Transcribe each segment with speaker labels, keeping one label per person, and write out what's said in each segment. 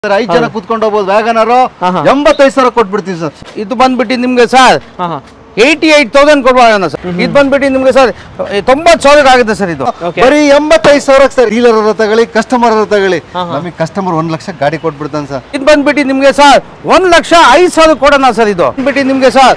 Speaker 1: 5 ಜನ ಕುತ್ಕೊಂಡು ಹೋಗ್ಬೋದು. ವ್ಯಾಗನರ್ 85,000 ಕೊಟ್ಬಿಡ್ತೀವಿ ಸರ್.
Speaker 2: ಇದು ಬಂದ್ಬಿಟ್ಟು ನಿಮ್ಗೆ ಸರ್ 88,000 ಕೊಡ್ಬೋಣ ಸರ್. ಇದು ಬಂದ್ಬಿಟ್ಟು ನಿಮ್ಗೆ ಸರ್ 90,000 ಆಗುತ್ತೆ ಸರ್. ಇದು
Speaker 1: ಬರೀ 85,000 ಸರ್. ಡೀಲರ್ ತಗೊಳ್ಳಿ, ಕಸ್ಟಮರ್ ತಗೊಳ್ಳಿ, ನಮಗೆ ಕಸ್ಟಮರ್ 1 ಲಕ್ಷ ಗಾಡಿ ಕೊಟ್ಬಿಡ್ತಾನೆ ಸರ್.
Speaker 2: ಇದು ಬಂದ್ಬಿಟ್ಟು ನಿಮ್ಗೆ ಸರ್ 1,05,000 ಕೊಡೋಣ ಸರ್. ಇದು ಬಂದ್ಬಿಟ್ಟು ನಿಮ್ಗೆ ಸರ್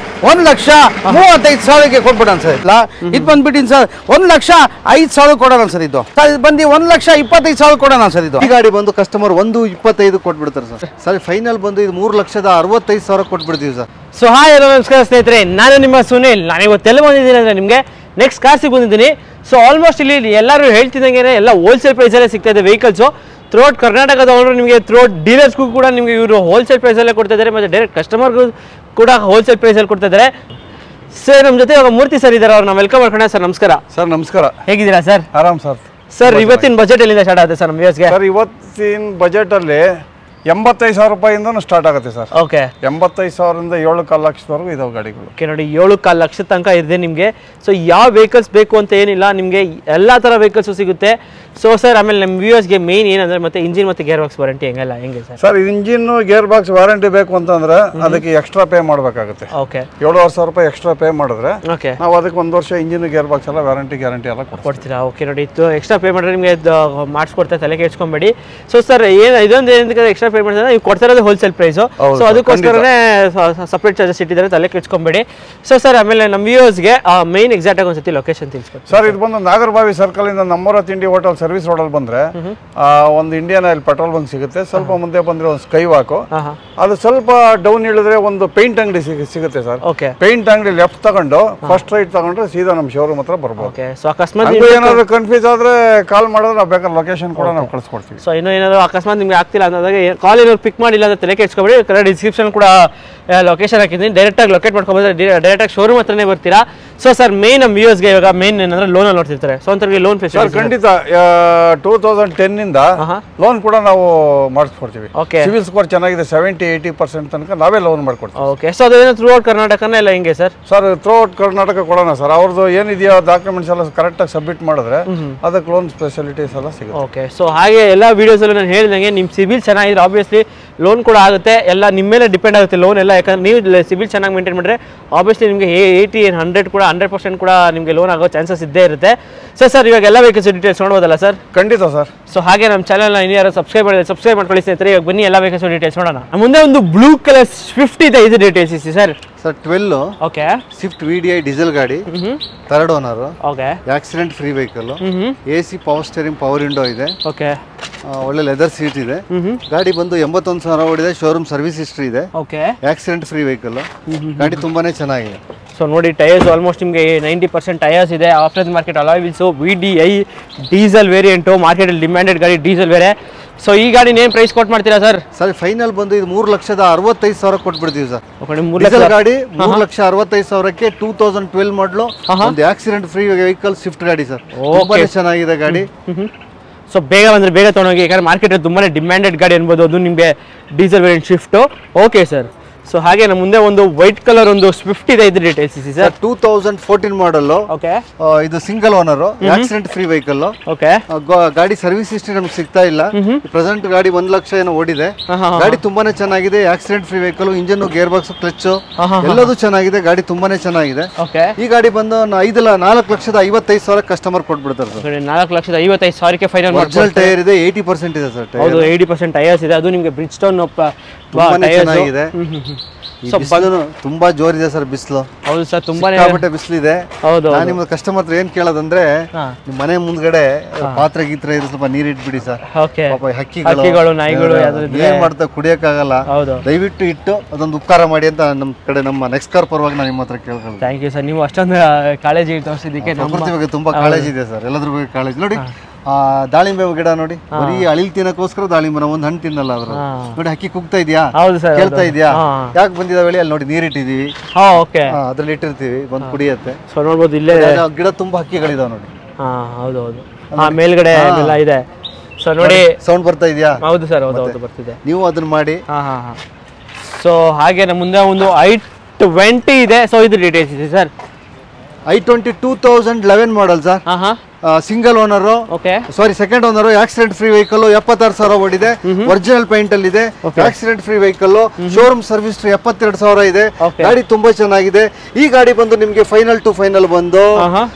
Speaker 2: 1,35,000ಕ್ಕೆ ಕೊಟ್ಬಿಡೋಣ ಸರ್. ಇಲ್ಲ ಇದು ಬಂದ್ಬಿಟ್ಟು ಸರ್ 1,05,000 ಕೊಡೋಣ ಸರ್. ಇದು ಬಂದು 1,25,000 ಕೊಡೋಣ ಸರ್. ಇದು
Speaker 1: ಈ ಗಾಡಿ ಬಂದು ಕಸ್ಟಮರ್ 1,25,000 ಕೊಟ್ಬಿಡ್ತಾರೆ ಸರ್. ಸರ್ ಫೈನಲ್ ಬಂದು ಇದು 3,65,000 ಕೊಟ್ಬಿಡ್ತೀವಿ ಸರ್.
Speaker 3: ಸೊ ಹಾಯ್ ಎಲ್ಲೋ ನಮಸ್ಕಾರ ಸ್ನೇಹಿತರೆ, ನಾನು ನಿಮ್ಮ ಸುನಿಲ್. ನಾನು ಇವತ್ತು ಎಲ್ಲಿ ಬಂದಿದ್ದೀನಿ ಅಂದರೆ ನಿಮಗೆ ನೆಕ್ಸ್ಟ್ ಕಾರ್ಸಿಗೆ ಬಂದಿದ್ದೀನಿ. ಸೊ ಆಲ್ಮೋಸ್ಟ್ ಇಲ್ಲಿ ಎಲ್ಲರೂ ಹೇಳ್ತಿದ್ದಂಗೆ ಎಲ್ಲ ಹೋಲ್ಸೇಲ್ ಪ್ರೈಸಲ್ಲೇ ಸಿಗ್ತಾ ಇದೆ ವೆಹಿಕಲ್ಸು. ಥ್ರೂಔಟ್ ಕರ್ನಾಟಕದ ಓನರ್ ನಿಮಗೆ ಥ್ರೂಔಟ್ ಡೀಲರ್ಸ್ಗೂ ಕೂಡ ನಿಮಗೆ ಇವರು ಹೋಲ್ಸೇಲ್ ಪ್ರೈಸಲ್ಲೇ ಕೊಡ್ತಾ ಇದ್ದಾರೆ, ಮತ್ತು ಡೈರೆಕ್ಟ್ ಕಸ್ಟಮರ್ಗೂ ಕೂಡ ಹೋಲ್ಸೇಲ್ ಪ್ರೈಸಲ್ಲಿ ಕೊಡ್ತಾ ಇದ್ದಾರೆ. ಸರ್ ನಮ್ಮ ಜೊತೆ ಇವಾಗ ಮೂರ್ತಿ ಸರ್ ಇದ್ದಾರೆ, ಅವ್ರನ್ನ ವೆಲ್ಕಮ್ ಮಾಡ್ಕೊಂಡೆ. ಸರ್ ನಮಸ್ಕಾರ.
Speaker 4: ಸರ್ ನಮಸ್ಕಾರ.
Speaker 3: ಹೇಗಿದ್ದೀರಾ ಸರ್?
Speaker 4: ಆರಾಮ್ ಸರ್.
Speaker 3: ಸರ್ ಇವತ್ತಿನ ಬಜೆಟ್ ಎಲ್ಲಿಂದ ಸ್ಟಾರ್ಟ್ ಆಗುತ್ತೆ ಸರ್ ನಮ್ಮ ವ್ಯೂಸ್ಗೆ?
Speaker 4: ಸರ್ ಇವತ್ತಿನ ಬಜೆಟಲ್ಲಿ 85,000 ರೂಪಾಯಿಂದ ಸ್ಟಾರ್ಟ್ ಆಗುತ್ತೆ ಸರ್.
Speaker 3: ಓಕೆ,
Speaker 4: 85,000ರಿಂದ 7.25 ಲಕ್ಷದವರೆಗೂ ಇದಾವೆ ಗಾಡಿಗಳು.
Speaker 3: ಓಕೆ ನೋಡಿ, 7.25 ಲಕ್ಷ ತನಕ ಇದೆ ನಿಮಗೆ. ಸೊ ಯಾವ ವೆಹಿಕಲ್ಸ್ ಬೇಕು ಅಂತ ಏನಿಲ್ಲ, ನಿಮಗೆ ಎಲ್ಲ ಥರ ವೆಹಿಕಲ್ಸು ಸಿಗುತ್ತೆ. ಸೊ ಸರ್ ಆಮೇಲೆ ನಮ್ಮ ವ್ಯೂವರ್ಸ್ಗೆ ಮೇನ್ ಏನಂದರೆ ಮತ್ತೆ ಇಂಜಿನ್ ಮತ್ತು ಗೇರ್ ಬಾಕ್ಸ್ ವಾರಂಟಿ ಹೆಂಗೆ sir?
Speaker 4: Sir engine gear box warranty ಬೇಕು ಅಂತಂದ್ರೆ ಅದಕ್ಕೆ ಎಕ್ಸ್ಟ್ರಾ ಪೇ ಮಾಡಬೇಕಾಗುತ್ತೆ.
Speaker 3: ಓಕೆ,
Speaker 4: 7,500 ರೂಪಾಯಿ ಎಕ್ಸ್ಟ್ರಾ ಪೇ ಮಾಡಿದ್ರೆ
Speaker 3: ಓಕೆ
Speaker 4: ನಾವು ಅದಕ್ಕೆ 1 ವರ್ಷ ಇಂಜಿನ್ ಗೇರ್ ಬಾಕ್ಸ್ ಎಲ್ಲ ವಾರಂಟಿ ಗ್ಯಾರಂಟಿ ಎಲ್ಲ
Speaker 3: ಕೊಡ್ತೀರಾ? ಓಕೆ ನೋಡಿ, ಇದು ಎಕ್ಸ್ಟ್ರಾ ಪೇ ಮಾಡಿದ್ರೆ ನಿಮಗೆ ಮಾಡಿಸ್ಕೊಡ್ತಾರೆ, ತಲೆ ಕೆಡ್ಸ್ಕೊಂಬೇಡಿ. ಸೊ ಸರ್ ಇದೊಂದು ಏನಂತ ಎಕ್ಸ್ಟ್ರಾ ಪೇ ಮಾಡಿದ್ರೆ ನೀವು ಕೊಡ್ತಾ ಇರೋದು ಹೋಲ್ಸೇಲ್ ಪ್ರೈಸು. ಸೊ ಅದಕ್ಕೋಸ್ಕರನೇ ಸಪ್ರೇಟ್ ಚಾರ್ಜಸ್ ಇಟ್ಟಿದ್ದಾರೆ, ತಲೆ ಕೆಡ್ಸ್ಕೊಂಬೇಡಿ. ಸೊ ಸರ್ ಆಮೇಲೆ ನಮ್ಮ ವ್ಯೂವರ್ಸ್ಗೆ ಮೇನ್ ಎಕ್ಸಾಕ್ಟ್ ಆಗಿ ಒಂದ್ಸತಿ ಲೊಕೇಶನ್ ತಿಳಿಸ್ಕೊಡಿ
Speaker 4: ಸರ್. ಇದು ಬಂದು ನಾಗರಬಾವಿ ಸರ್ಕಲ್ ಇಂದ ನಮ್ಮೂರ ತಿಂಡಿ ಹೋಟೆಲ್ ಸರ್ವಿಸ್ ರೋಡಲ್ಲಿ ಬಂದ್ರೆ ಒಂದು ಇಂಡಿಯನ್ ಆಯಿಲ್ ಪೆಟ್ರೋಲ್ ಬಂಕ್ ಸಿಗುತ್ತೆ. ಸ್ವಲ್ಪ ಮುಂದೆ ಬಂದ್ರೆ ಒಂದು ಸ್ಕೈ ವಾಕು, ಅದು ಸ್ವಲ್ಪ ಡೌನ್ ಇಳಿದ್ರೆ ಒಂದು ಪೇಂಟ್ ಅಂಗಡಿ ಸಿಗುತ್ತೆ ಸರ್.
Speaker 3: ಓಕೆ,
Speaker 4: ಪೇಂಟ್ ಅಂಗಡಿ ಲೆಫ್ಟ್ ತಗೊಂಡು ಫಸ್ಟ್ ರೈಟ್ ತಗೊಂಡ್ರೆ ಸೀದಾ ನಮ್ಮ ಶೋರೂಮ್ ಹತ್ರ ಬರ್ಬೋದು.
Speaker 3: ಓಕೆ, ಸೊ ಅಕಸ್ಮಾತ್
Speaker 4: ಏನಾದ್ರು ಕನ್ಫ್ಯೂಸ್ ಆದ್ರೆ ಕಾಲ್ ಮಾಡಿದ್ರೆ ನಾವು ಬೇಕಾದ್ರೆ ಲೊಕೇಶನ್ ಕೂಡ ನಾವು ಕಳಿಸ್ಕೊಡ್ತೀವಿ.
Speaker 3: ಸೊ ಇನ್ನೂ ಏನಾದ್ರು ಅಕಸ್ಮಾತ್ ನಿಮ್ಗೆ ಆಗ್ತಿಲ್ಲ ಅನ್ನೋದಾಗ ಕಾಲ್ ಏನಾದ್ರು ಪಿಕ್ ಮಾಡಿಲ್ಲ ಅಂದ್ರೆ ತಲೆ ಕೆಡ್ಸ್ಕೊಬೇಡಿ. ಡಿಸ್ಕ್ರಿಪ್ಷನ್ ಕೂಡ ಲೊಕೇಶನ್ ಹಾಕಿದ್ದೀನಿ, ಡೈರೆಕ್ಟಾಗಿ ಲೊಕೇಟ್ ಮಾಡ್ಕೊಬೋದು, ಡೈರೆಕ್ಟಾಗಿ ಶೋರೂಮ್ ಹತ್ರನೇ ಬರ್ತೀರಾ. ಸೊ ಸರ್ ಮೇನ್ ನಮ್ಮ ವ್ಯೂವರ್ಸ್ಗೆ ಇವಾಗ ಮೇನ್ ಏನಂದ್ರೆ ಲೋನಲ್ಲಿ ನೋಡ್ತಿರ್ತಾರೆ. ಸೊ ಅಂತವ್ರಿಗೆ ಲೋನ್ ಫೆಸಿಲಿಟಿ
Speaker 4: ಖಂಡಿತ 2010 ಇಂದ ಲೋನ್ ಕೂಡ ನಾವು ಮಾಡಿಸ್ಕೊಡ್ತೀವಿ.
Speaker 3: ಓಕೆ,
Speaker 4: ಸಿವಿಲ್ ಸ್ಕೋರ್ ಚೆನ್ನಾಗಿದೆ, 70-80% ತನಕ ನಾವೇ ಲೋನ್ ಮಾಡ್ಕೊಡ್ತೀವಿ.
Speaker 3: ಓಕೆ, ಸೊ ಅದೇನೋ ಥ್ರೂಔಟ್ ಕರ್ನಾಟಕನೇ ಎಲ್ಲ ಹೆಂಗೆ ಸರ್?
Speaker 4: ಸರ್ ಥ್ರೂಔಟ್ ಕರ್ನಾಟಕ ಕೊಡೋಣ ಸರ್. ಅವ್ರದ್ದು ಏನಿದೆಯೋ ಡಾಕ್ಯುಮೆಂಟ್ಸ್ ಎಲ್ಲ ಕರೆಕ್ಟಾಗಿ ಸಬ್ಮಿಟ್ ಮಾಡಿದ್ರೆ ಅದಕ್ಕೆ ಲೋನ್ ಫೆಸಿಲಿಟೀಸ್ ಎಲ್ಲ ಸಿಗುತ್ತೆ.
Speaker 3: ಓಕೆ, ಸೊ ಹಾಗೆ ಎಲ್ಲ ವೀಡಿಯೋಸಲ್ಲೂ ನಾನು ಹೇಳಿದಂಗೆ ನಿಮ್ಮ ಸಿಬಿಲ್ ಚೆನ್ನಾಗಿದ್ರೆ ಆಬ್ವಿಯಸ್ಲಿ ಲೋನ್ ಕೂಡ ಆಗುತ್ತೆ. ಎಲ್ಲ ನಿಮ್ಮ ಮೇಲೆ ಡಿಪೆಂಡ್ ಆಗುತ್ತೆ ಲೋನ್ ಎಲ್ಲ. ಯಾಕಂದ್ರೆ ನೀವು ಸಿಬಿಲ್ ಚೆನ್ನಾಗಿ ಮೇಂಟೈನ್ ಮಾಡಿದ್ರೆ ಆಬ್ವಿಯಸ್ಲಿ ನಿಮಗೆ 80 and 100 ಕೂಡ 100% ಕೂಡ ನಿಮಗೆ ಲೋನ್ ಆಗೋ ಚಾನ್ಸಸ್ ಇದ್ದೇ ಇರುತ್ತೆ. ಸರ್ ಇವಾಗ ಎಲ್ಲ ವೆಹಿಕಲ್ಸ್ ಡೀಟೇಲ್ಸ್ ನೋಡ್ಬೋದಲ್ಲ ಸರ್?
Speaker 4: ಖಂಡಿತ ಸರ್.
Speaker 3: ಸೊ ಹಾಗೆ ನಮ್ಮ ಚಾನಲ್ನ ಇನ್ನು ಯಾರು ಸಬ್ಸ್ಕ್ರೈಬ್ ಮಾಡ್ಕೊಳ್ಳಿ ಸ್ನೇಹಿತರೆ. ಇವಾಗ ಬನ್ನಿ ಎಲ್ಲ ವೆಹಿಕಲ್ಸ್ ಡೀಟೇಲ್ಸ್ ನೋಡೋಣ. ಮುಂದೆ ಒಂದು ಬ್ಲೂ ಕಲರ್ ಸ್ವಿಫ್ಟ್ ಇದೆ, ಇದು ಡೀಟೇಲ್ಸ್ ಇಸಿ sir.
Speaker 1: Sir 12
Speaker 3: okay,
Speaker 1: Swift VDI diesel ಗಾಡಿ, 3rd owner,
Speaker 3: okay,
Speaker 1: accident free vehicle, AC power steering, power window ಇದೆ,
Speaker 3: ಓಕೆ,
Speaker 1: ಒಳ್ಳೆ ಲೆದರ್ ಸೀಟ್ ಇದೆ. ಗಾಡಿ ಬಂದು 81,000 ಓಡಿದೆ, ಶೋರೂಮ್ ಸರ್ವಿಸ್ ಹಿಸ್ಟ್ರಿ ಇದೆ,
Speaker 3: ಓಕೆ,
Speaker 1: ಆಕ್ಸಿಡೆಂಟ್ ಫ್ರೀ ವೆಹಿಕಲ್. ಗಾಡಿ ತುಂಬಾನೇ ಚೆನ್ನಾಗಿದೆ.
Speaker 3: ಸೊ ನೋಡಿ ಟೈರ್ಸ್ ಆಲ್ಮೋಸ್ಟ್ ನಿಮಗೆ 90% ಟೈರ್ಸ್ ಇದೆ. After market alloy wheels, VDI diesel variant, ಮಾರ್ಕೆಟಲ್ಲಿ ಡಿಮ್ಯಾಂಡೆಡ್ ಗಾಡಿ ಡೀಸೆಲ್ ಬೇರೆ. ಸೊ ಈ ಗಾಡಿ ಏನು ಪ್ರೈಸ್ ಕೊಟ್ಟು ಮಾಡ್ತೀರಾ ಸರ್?
Speaker 1: ಸರ್ ಫೈನಲ್ ಬಂದು ಇದು 3,65,000 ಕೊಟ್ಬಿಡ್ತೀವಿ ಸರ್.
Speaker 3: ಡೀಸೆಲ್
Speaker 1: ಗಾಡಿ 3,65,000ಕ್ಕೆ 2012 ಮಾಡಲು ಒಂದು ಆಕ್ಸಿಡೆಂಟ್ ಫ್ರೀ ವೆಹಿಕಲ್ ಸ್ವಿಫ್ಟ್ ಗಾಡಿ ಸರ್. ತುಂಬಾನೇ ಚೆನ್ನಾಗಿದೆ ಗಾಡಿ.
Speaker 3: ಸೊ ಬೇಗ ಬಂದರೆ ಬೇಗ ತೊಗೊಂಡೋಗಿ, ಯಾಕಂದ್ರೆ ಮಾರ್ಕೆಟಲ್ಲಿ ತುಂಬಾ ಡಿಮ್ಯಾಂಡೆಡ್ ಗಾಡಿ ಅನ್ಬೋದು. ಅದು ನಿಮಗೆ diesel variant Swift. Okay sir. So ಹಾಗೆ ನಮ್ಮ ಮುಂದೆ ಒಂದು ವೈಟ್ ಕಲರ್ ಒಂದು ಸ್ವಿಫ್ಟ್ ಇದೆ, ಇದು ಡೀಟೇಲ್ಸ್ ಇದೆ ಸರ್.
Speaker 1: 2014 ಮಾಡಲ್.
Speaker 3: ಓಕೆ,
Speaker 1: ಇದು single owner, accident free vehicle.
Speaker 3: Okay,
Speaker 1: ಗಾಡಿ ಸರ್ವಿಸ್ ಹಿಸ್ಟ್ರಿ ನಮ್ಗೆ ಸಿಗ್ತಾ ಇಲ್ಲ. ಪ್ರೆಸೆಂಟ್ ಗಾಡಿ 1 ಲಕ್ಷ ಏನೋ ಓಡಿದೆ. ಗಾಡಿ ತುಂಬಾನೇ ಚೆನ್ನಾಗಿದೆ, accident free vehicle, engine, gear box, clutch ಎಲ್ಲದೂ ಚೆನ್ನಾಗಿದೆ. ಗಾಡಿ ತುಂಬಾನೇ ಚೆನ್ನಾಗಿದೆ. ಈ ಗಾಡಿ ಬಂದು 4,55,000 ಕಸ್ಟಮರ್ ಕೊಟ್ಬಿಡ್ತಾರೆ ಸರ್.
Speaker 3: 4,55,000ಕ್ಕೆ ಫೈನಲ್
Speaker 1: ಒರಿಜಿನಲ್ ಟೈರ್ ಇದೆ, 80% ಇದೆ ಸರ್.
Speaker 3: ಹೌದು, 80% ಟೈರ್ಸ್ ಇದೆ. ಅದು ನಿಮಗೆ ಬ್ರಿಡ್ಜ್ ಸ್ಟೋನ್
Speaker 1: ಚೆನ್ನಾಗಿದೆ. ತುಂಬಾ ಜೋರಿದೆ ಸರ್ ಬಿಸಿಲು.
Speaker 3: ಹೌದು ಸರ್, ತುಂಬಾನೇ
Speaker 1: ಬಿಸಿಲಿದೆ.
Speaker 3: ಹೌದು,
Speaker 1: ನಾನು ನಿಮ್ಮ ಕಸ್ಟಮರ್ ಹತ್ರ ಏನ್ ಕೇಳೋದಂದ್ರೆ ನಿಮ್ಮ ಮನೆ ಮುಂದ್ಗಡೆ ಪಾತ್ರೆ ಗೀತ್ರೆ ಇದ್ರೆ ಸ್ವಲ್ಪ ನೀರ್ ಇಟ್ಬಿಡಿ ಸರ್.
Speaker 3: ಹಕ್ಕಿಗಳು, ನಾಯಿಗಳು
Speaker 1: ಏನ್ ಮಾಡ್ತಾ ಕುಡಿಯಕ್ಕಾಗಲ್ಲ. ದಯವಿಟ್ಟು ಇಟ್ಟು ಅದೊಂದು ಉಪಕಾರ ಮಾಡಿ ಅಂತ ನಮ್ಮ ಕಡೆ ನಮ್ಮ ನೆಕ್ಸ್ಟ್ ಕಾರ್ ಪರವಾಗಿ ನಾನು ನಿಮ್ಮ ಹತ್ರ ಕೇಳ್ಕೊಳ್ಳಿ.
Speaker 3: ಥ್ಯಾಂಕ್ ಯು ಸರ್, ನೀವು ಅಷ್ಟೊಂದು ಕಾಳಜಿ ತೋರಿಸಿದ್ದಕ್ಕೆ.
Speaker 1: ಪ್ರಕೃತಿ ಬಗ್ಗೆ ತುಂಬಾ ಕಾಳಜಿ ಇದೆ ಸರ್, ಎಲ್ಲದ್ರ ಬಗ್ಗೆ ಕಾಳಜಿ. ನೋಡಿ ದಾಳಿಂಬೆ ಗಿಡ ನೋಡಿ, ಬರೀ ಅಳಿಲ್ ತಿನ್ನಕ್ಕೋಸ್ಕರ ದಾಳಿಂಬೆ, ಒಂದ್ ಹಣ್ಣು ತಿನ್ನಲ್ಲ ಅದ್ರ. ನೋಡಿ ಹಕ್ಕಿ ಕುಗ್ತಾ ಇದೆಯಾ, ಕೇಳ್ತಾ ಇದೆಯಾ, ಯಾಕೆ ಬಂದಿದಾವೆ ಅಲ್ಲಿ ನೋಡಿ, ನೀರ್ ಇಟ್ಟಿದೀವಿ, ಅದ್ರಲ್ಲಿ ಇಟ್ಟಿರ್ತೀವಿ, ಬಂದು ಕುಡಿಯತ್ತೆ.
Speaker 3: ಸೊ ನೋಡ್ಬೋದು ಇಲ್ಲೇ
Speaker 1: ಗಿಡ ತುಂಬಾ ಹಕ್ಕಿಗಳಿದಾವೆ ನೋಡಿ.
Speaker 3: ಹೌದು ಹೌದು, ಮೇಲ್ಗಡೆ ಎಲ್ಲ ಇದೆ. ಸೊ ನೋಡಿ
Speaker 1: ಸೌಂಡ್ ಬರ್ತಾ ಇದೆಯಾ?
Speaker 3: ಹೌದು ಸರ್, ಹೌದು ಬರ್ತಿದೆ.
Speaker 1: ನೀವು ಅದನ್ನ ಮಾಡಿ.
Speaker 3: ಸೊ ಹಾಗೆ ನಮ್ಮ ಮುಂದೆ ಒಂದು i20 ಇದೆ. ಸೊ ಇದು ಡೀಟೇಲ್ಸ್ ಇದೆ sir.
Speaker 1: i20 2011 model sir. Single owner,
Speaker 3: okay
Speaker 1: sorry second owner, accident free vehicle, 76,000 ಓಡಿದೆ, ಒರಿಜಿನಲ್ ಪೇಂಟ್ ಅಲ್ಲಿ ಇದೆ, accident free vehicle, showroom service 72,000 ಇದೆ, ಗಾಡಿ ತುಂಬಾ ಚೆನ್ನಾಗಿದೆ. ಈ ಗಾಡಿ ಬಂದು ನಿಮ್ಗೆ ಫೈನಲ್ ಟು ಫೈನಲ್ ಬಂದು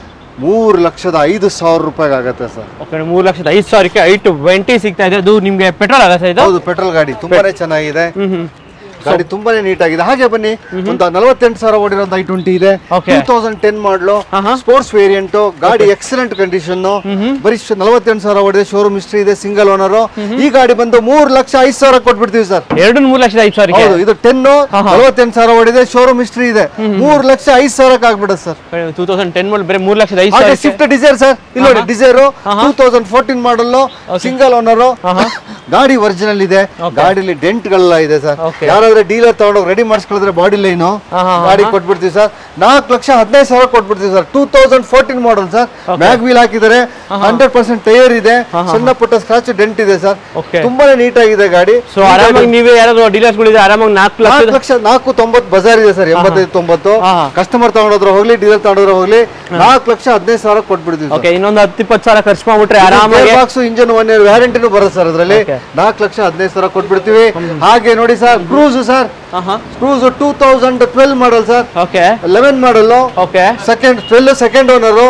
Speaker 1: 3,05,000 ರೂಪಾಯಿಗೆ ಆಗುತ್ತೆ ಸರ್.
Speaker 3: ಓಕೆ 3,05,000ಕ್ಕೆ i20 ಸಿಗ್ತಾ ಇದೆ. ಅದು ನಿಮ್ಗೆ ಪೆಟ್ರೋಲ್ ಆಗುತ್ತೆ ಇದು?
Speaker 1: ಹೌದು, ಪೆಟ್ರೋಲ್ ಗಾಡಿ ತುಂಬಾನೇ ಚೆನ್ನಾಗಿದೆ, ಗಾಡಿ ತುಂಬಾನೇ ನೀಟ್ ಆಗಿದೆ. ಹಾಗೆ ಬನ್ನಿ, ಒಂದು 48,000 ಓಡಿರೋದು i20 ಇದೆ, 2010 ಮಾಡಲು, ಸ್ಪೋರ್ಟ್ಸ್ ವೇರಿಯಂಟ್, ಗಾಡಿ ಎಕ್ಸಲೆಂಟ್ ಕಂಡೀಷನ್, ಬರೀ 48,000 ಓಡಿದೆ, ಶೋರೂಮ್ ಹಿಸ್ಟ್ರಿ ಇದೆ, ಸಿಂಗಲ್ ಓನರ್. ಈ ಗಾಡಿ ಬಂದು 3,05,000 ಕೊಟ್ಬಿಡ್ತೀವಿ ಸರ್.
Speaker 3: 3,05,000.
Speaker 1: ಹೌದು, ಇದು 10 48,000 ಓಡಿದೆ, ಶೋರೂಮ್ ಹಿಸ್ಟ್ರಿ ಇದೆ, 3,05,000 ಆಗ್ಬಿಡುತ್ತೆ ಸರ್.
Speaker 3: 2010 ಮಾಡಲ್ ಬರೀ 3,05,000.
Speaker 1: ಸ್ವಿಫ್ಟ್ ಡಿಸೈರ್ ಸರ್, ಇಲ್ಲಿ ನೋಡಿ ಡಿಸೈರ್ 2014 ಮಾಡಲ್, ಸಿಂಗಲ್ ಓನರ್, ಗಾಡಿ ಒರಿಜಿನಲ್ ಇದೆ, ಗಾಡಿಲಿ ಡೆಂಟ್ ಗಳೆಲ್ಲ ಇದೆ ಸರ್. ಯಾರಾದ್ರೂ ಡೀಲರ್ ತಗೊಂಡೋಗಿ ರೆಡಿ ಮಾಡಿಸ್ಕೊಳ್ಳಿದ್ರೆ ಬಾಡಿ ಲೈನು ಗಾಡಿ ಕೊಟ್ಬಿಡ್ತೀವಿ ಸರ್. 4,15,000 ಕೊಟ್ಬಿಡ್ತೀವಿ sir. 2014 model sir, mag wheel ಹಾಕಿದ್ದಾರೆ, 100% ಟೈರ್ ಇದೆ, ಸಣ್ಣ ಪುಟ್ಟ ಸ್ಕ್ರಾಚ್ ಡೆಂಟ್ ಇದೆ ಸರ್, ತುಂಬಾನೇ ನೀಟ್ ಆಗಿದೆ ಗಾಡಿ.
Speaker 3: ಸೊ ಆರಾಮಾಗಿ ನೀವೇ ಯಾರಾದ್ರೂ ಡೀಲರ್ಸ್ ಗಳಿದ್ರೆ ಆರಾಮಾಗಿ
Speaker 1: 4,90,000 ಬಜಾರ್ ಇದೆ ಸರ್, 85-90. ಕಸ್ಟಮರ್ ತಗೊಂಡ್ರೆ ಹೋಗ್ಲಿ, ಡೀಲರ್ ತಗೊಂಡ್ರೆ ಹೋಗ್ಲಿ, 4,15,000 ಕೊಟ್ಬಿಡ್ತೀವಿ.
Speaker 3: ಓಕೆ, ಇನ್ನೊಂದು 10-20,000 ಖರ್ಚು ಮಾಡ್ಬಿಟ್ರೆ ಆರಾಮಾಗಿ
Speaker 1: ಬಾಕ್ಸ್ ಇಂಜನ್ 1 ಇಯರ್ ವ್ಯಾರಂಟಿನೂ ಬರುತ್ತೆ ಸರ್. ಅದರಲ್ಲಿ 4,15,000 ಕೊಟ್ಬಿಡ್ತೀವಿ. ಹಾಗೆ ನೋಡಿ sir, Cruze sir, Cruze 2012 model sir, 11 model, second 12 second owner,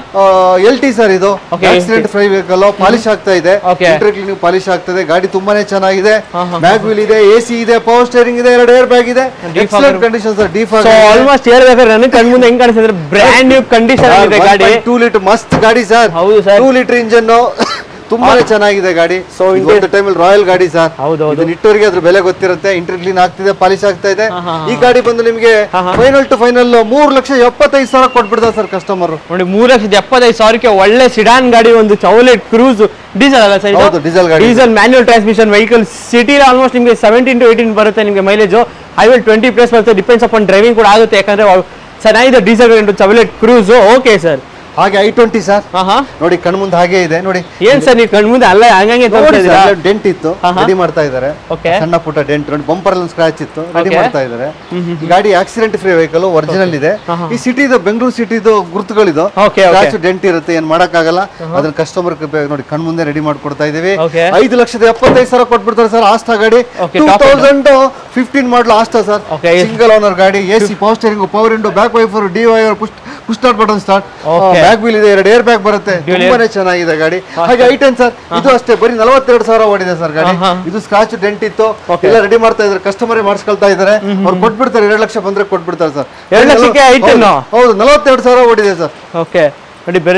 Speaker 1: LT sir. ಇದು ಆಕ್ಸಿಡೆಂಟ್ ಫ್ರೀ ವೆಹಿಕಲ್, ಪಾಲಿಶ್ ಆಗ್ತಾ ಇದೆ, ಇಂಟರ್ಕ್ಲೀನಿಂಗ್ ಪಾಲಿಶ್ ಆಗ್ತದೆ, ಗಾಡಿ ತುಂಬಾನೇ ಚೆನ್ನಾಗಿದೆ, ಮ್ಯಾಗ್ ವೀಲ್ ಇದೆ, AC ಇದೆ, ಪವರ್ ಸ್ಟೇರಿಂಗ್ ಇದೆ, 2 ಏರ್ ಬ್ಯಾಗ್ ಇದೆ, excellent condition sir. Default
Speaker 3: almost ಹೇಳ್ಬೇಕಾದ್ರೆ ನನಗೆ ಕಣ್ಮುಂದೆ ಹೆಂಗ್ ಕಾಣಿಸ್ತಿದ್ರೆ ಬ್ರ್ಯಾಂಡ್ ನ್ಯೂ ಕಂಡೀಷನ್ ಇದೆ ಗಾಡಿ.
Speaker 1: 2 ಲೀಟರ್ ಮಸ್ತ್ ಗಾಡಿ ಸರ್.
Speaker 3: ಹೌದು ಸರ್,
Speaker 1: 2 ಲೀಟರ್ ಇಂಜನ್, ತುಂಬಾನೇ ಚೆನ್ನಾಗಿದೆ ಗಾಡಿ. ಸೊ ಒಂದು ಟೈಮಲ್ಲಿ ರಾಯಲ್ ಗಾಡಿ ಸರ್.
Speaker 3: ಹೌದು,
Speaker 1: ಇಟ್ಟವರಿಗೆ ಅದ್ರ ಬೆಲೆ ಗೊತ್ತಿರುತ್ತೆ. ಇಂಟರ್ ಕ್ಲೀನ್ ಆಗ್ತಿದೆ, ಪಾಲಿಶ್ ಆಗ್ತಾ ಇದೆ. ಈ ಗಾಡಿ ಬಂದು ನಿಮಗೆ ಫೈನಲ್ ಟು ಫೈನಲ್ 3,75,000 ಕೊಟ್ಬಿಡ್ತಾರೆ ಸರ್ ಕಸ್ಟಮರ್.
Speaker 3: ನೋಡಿ, 3,75,000ಕ್ಕೆ ಒಳ್ಳೆ ಸಿಡಾನ್ ಗಾಡಿ, ಒಂದು ಚೌಲೆಟ್ ಕ್ರೂಸ್, ಡೀಸೆಲ್ ಅಲ್ಲ ಸರ್?
Speaker 1: ಹೌದು, ಡೀಸೆಲ್ ಗಾಡಿ,
Speaker 3: diesel manual transmission vehicle. City almost ನಿಮಗೆ 17 to 18 ಬರುತ್ತೆ ನಿಮಗೆ ಮೈಲೇಜ್. ಹೈವೇ 20+ ಬರುತ್ತೆ, ಡಿಪೆಂಡ್ಸ್ ಅಪಾನ್ ಡ್ರೈವಿಂಗ್ ಕೂಡ ಆಗುತ್ತೆ, ಯಾಕಂದ್ರೆ ಚೆನ್ನಾಗಿದೆ diesel variant Chevrolet Cruze. Okay sir.
Speaker 1: ಹಾಗೆ i20 ಸರ್, ನೋಡಿ ಕಣ್ಮುಂದೆ ಹಾಗೆ ಇದೆ ನೋಡಿ.
Speaker 3: ಏನ್ ಸರ್ ನೀವು ಕಣ್ಮುಂದೆ ಅಲ್ಲ ಹಂಗಂಗೆ
Speaker 1: ಡೆಂಟ್ ಇತ್ತು, ರೆಡಿ ಮಾಡ್ತಾ ಇದ್ದಾರೆ, ಸಣ್ಣ ಪುಟ್ಟ ಡೆಂಟ್ ನೋಡಿ, ಬಂಪರ್ ಅಲ್ಲಿ ಸ್ಕ್ರಾಚ್ ಇತ್ತು, ರೆಡಿ ಮಾಡ್ತಾ ಇದ್ದಾರೆ. ಈ ಗಾಡಿ ಆಕ್ಸಿಡೆಂಟ್ ಫ್ರೀ ವೆಹಿಕಲ್, ಒರಿಜಿನಲ್ ಇದೆ. ಈ ಸಿಟಿದು ಬೆಂಗಳೂರು ಸಿಟಿದು ಗುರುತುಗಳಿದು, ಸ್ಕ್ರಾಚ್ ಡೆಂಟ್ ಇರುತ್ತೆ, ಏನ್ ಮಾಡಕ್ಕಾಗಲ್ಲ. ಅದನ್ನ ಕಸ್ಟಮರ್ ನೋಡಿ ಕಣ್ಮುಂದೆ ರೆಡಿ ಮಾಡ್ಕೊಡ್ತಾ ಇದೀವಿ. 5,75,000 ಕೊಟ್ಬಿಡ್ತಾರೆ ಸರ್. ಆಸ್ಟಾ ಗಾಡಿ 2015 model Asta sir, single owner ಗಾಡಿ, AC, power steering, power window, back wiper, DIR, push start button start, back wheel ಇದೆ, 2 ಏರ್ ಬ್ಯಾಗ್ ಬರುತ್ತೆ, ತುಂಬಾನೇ ಚೆನ್ನಾಗಿದೆ ಗಾಡಿ. ಹಾಗೆ i10 ಸರ್, ಇದು ಅಷ್ಟೇ ಬರೀ 42,000 ಓಡಿದೆ ಸರ್ ಗಾಡಿ. ಇದು ಸ್ಕ್ರಾಚ್ ಡೆಂಟ್ ಇತ್ತು, ಎಲ್ಲ ರೆಡಿ ಮಾಡ್ತಾ ಇದ್ದಾರೆ, ಕಸ್ಟಮರ್ ಮಾಡಿಸ್ಕೊಳ್ತಾ ಇದ್ದಾರೆ, ಅವ್ರು ಕೊಟ್ಬಿಡ್ತಾರೆ. 2 ಲಕ್ಷ ಬಂದ್ರೆ ಕೊಟ್ಬಿಡ್ತಾರೆ ಸರ್.
Speaker 3: 2 ಲಕ್ಷಕ್ಕೆ i10?
Speaker 1: ಹೌದು, 42,000 ಓಡಿದೆ ಸರ್.
Speaker 3: ಓಕೆ, ನೋಡಿ ಬೇರೆ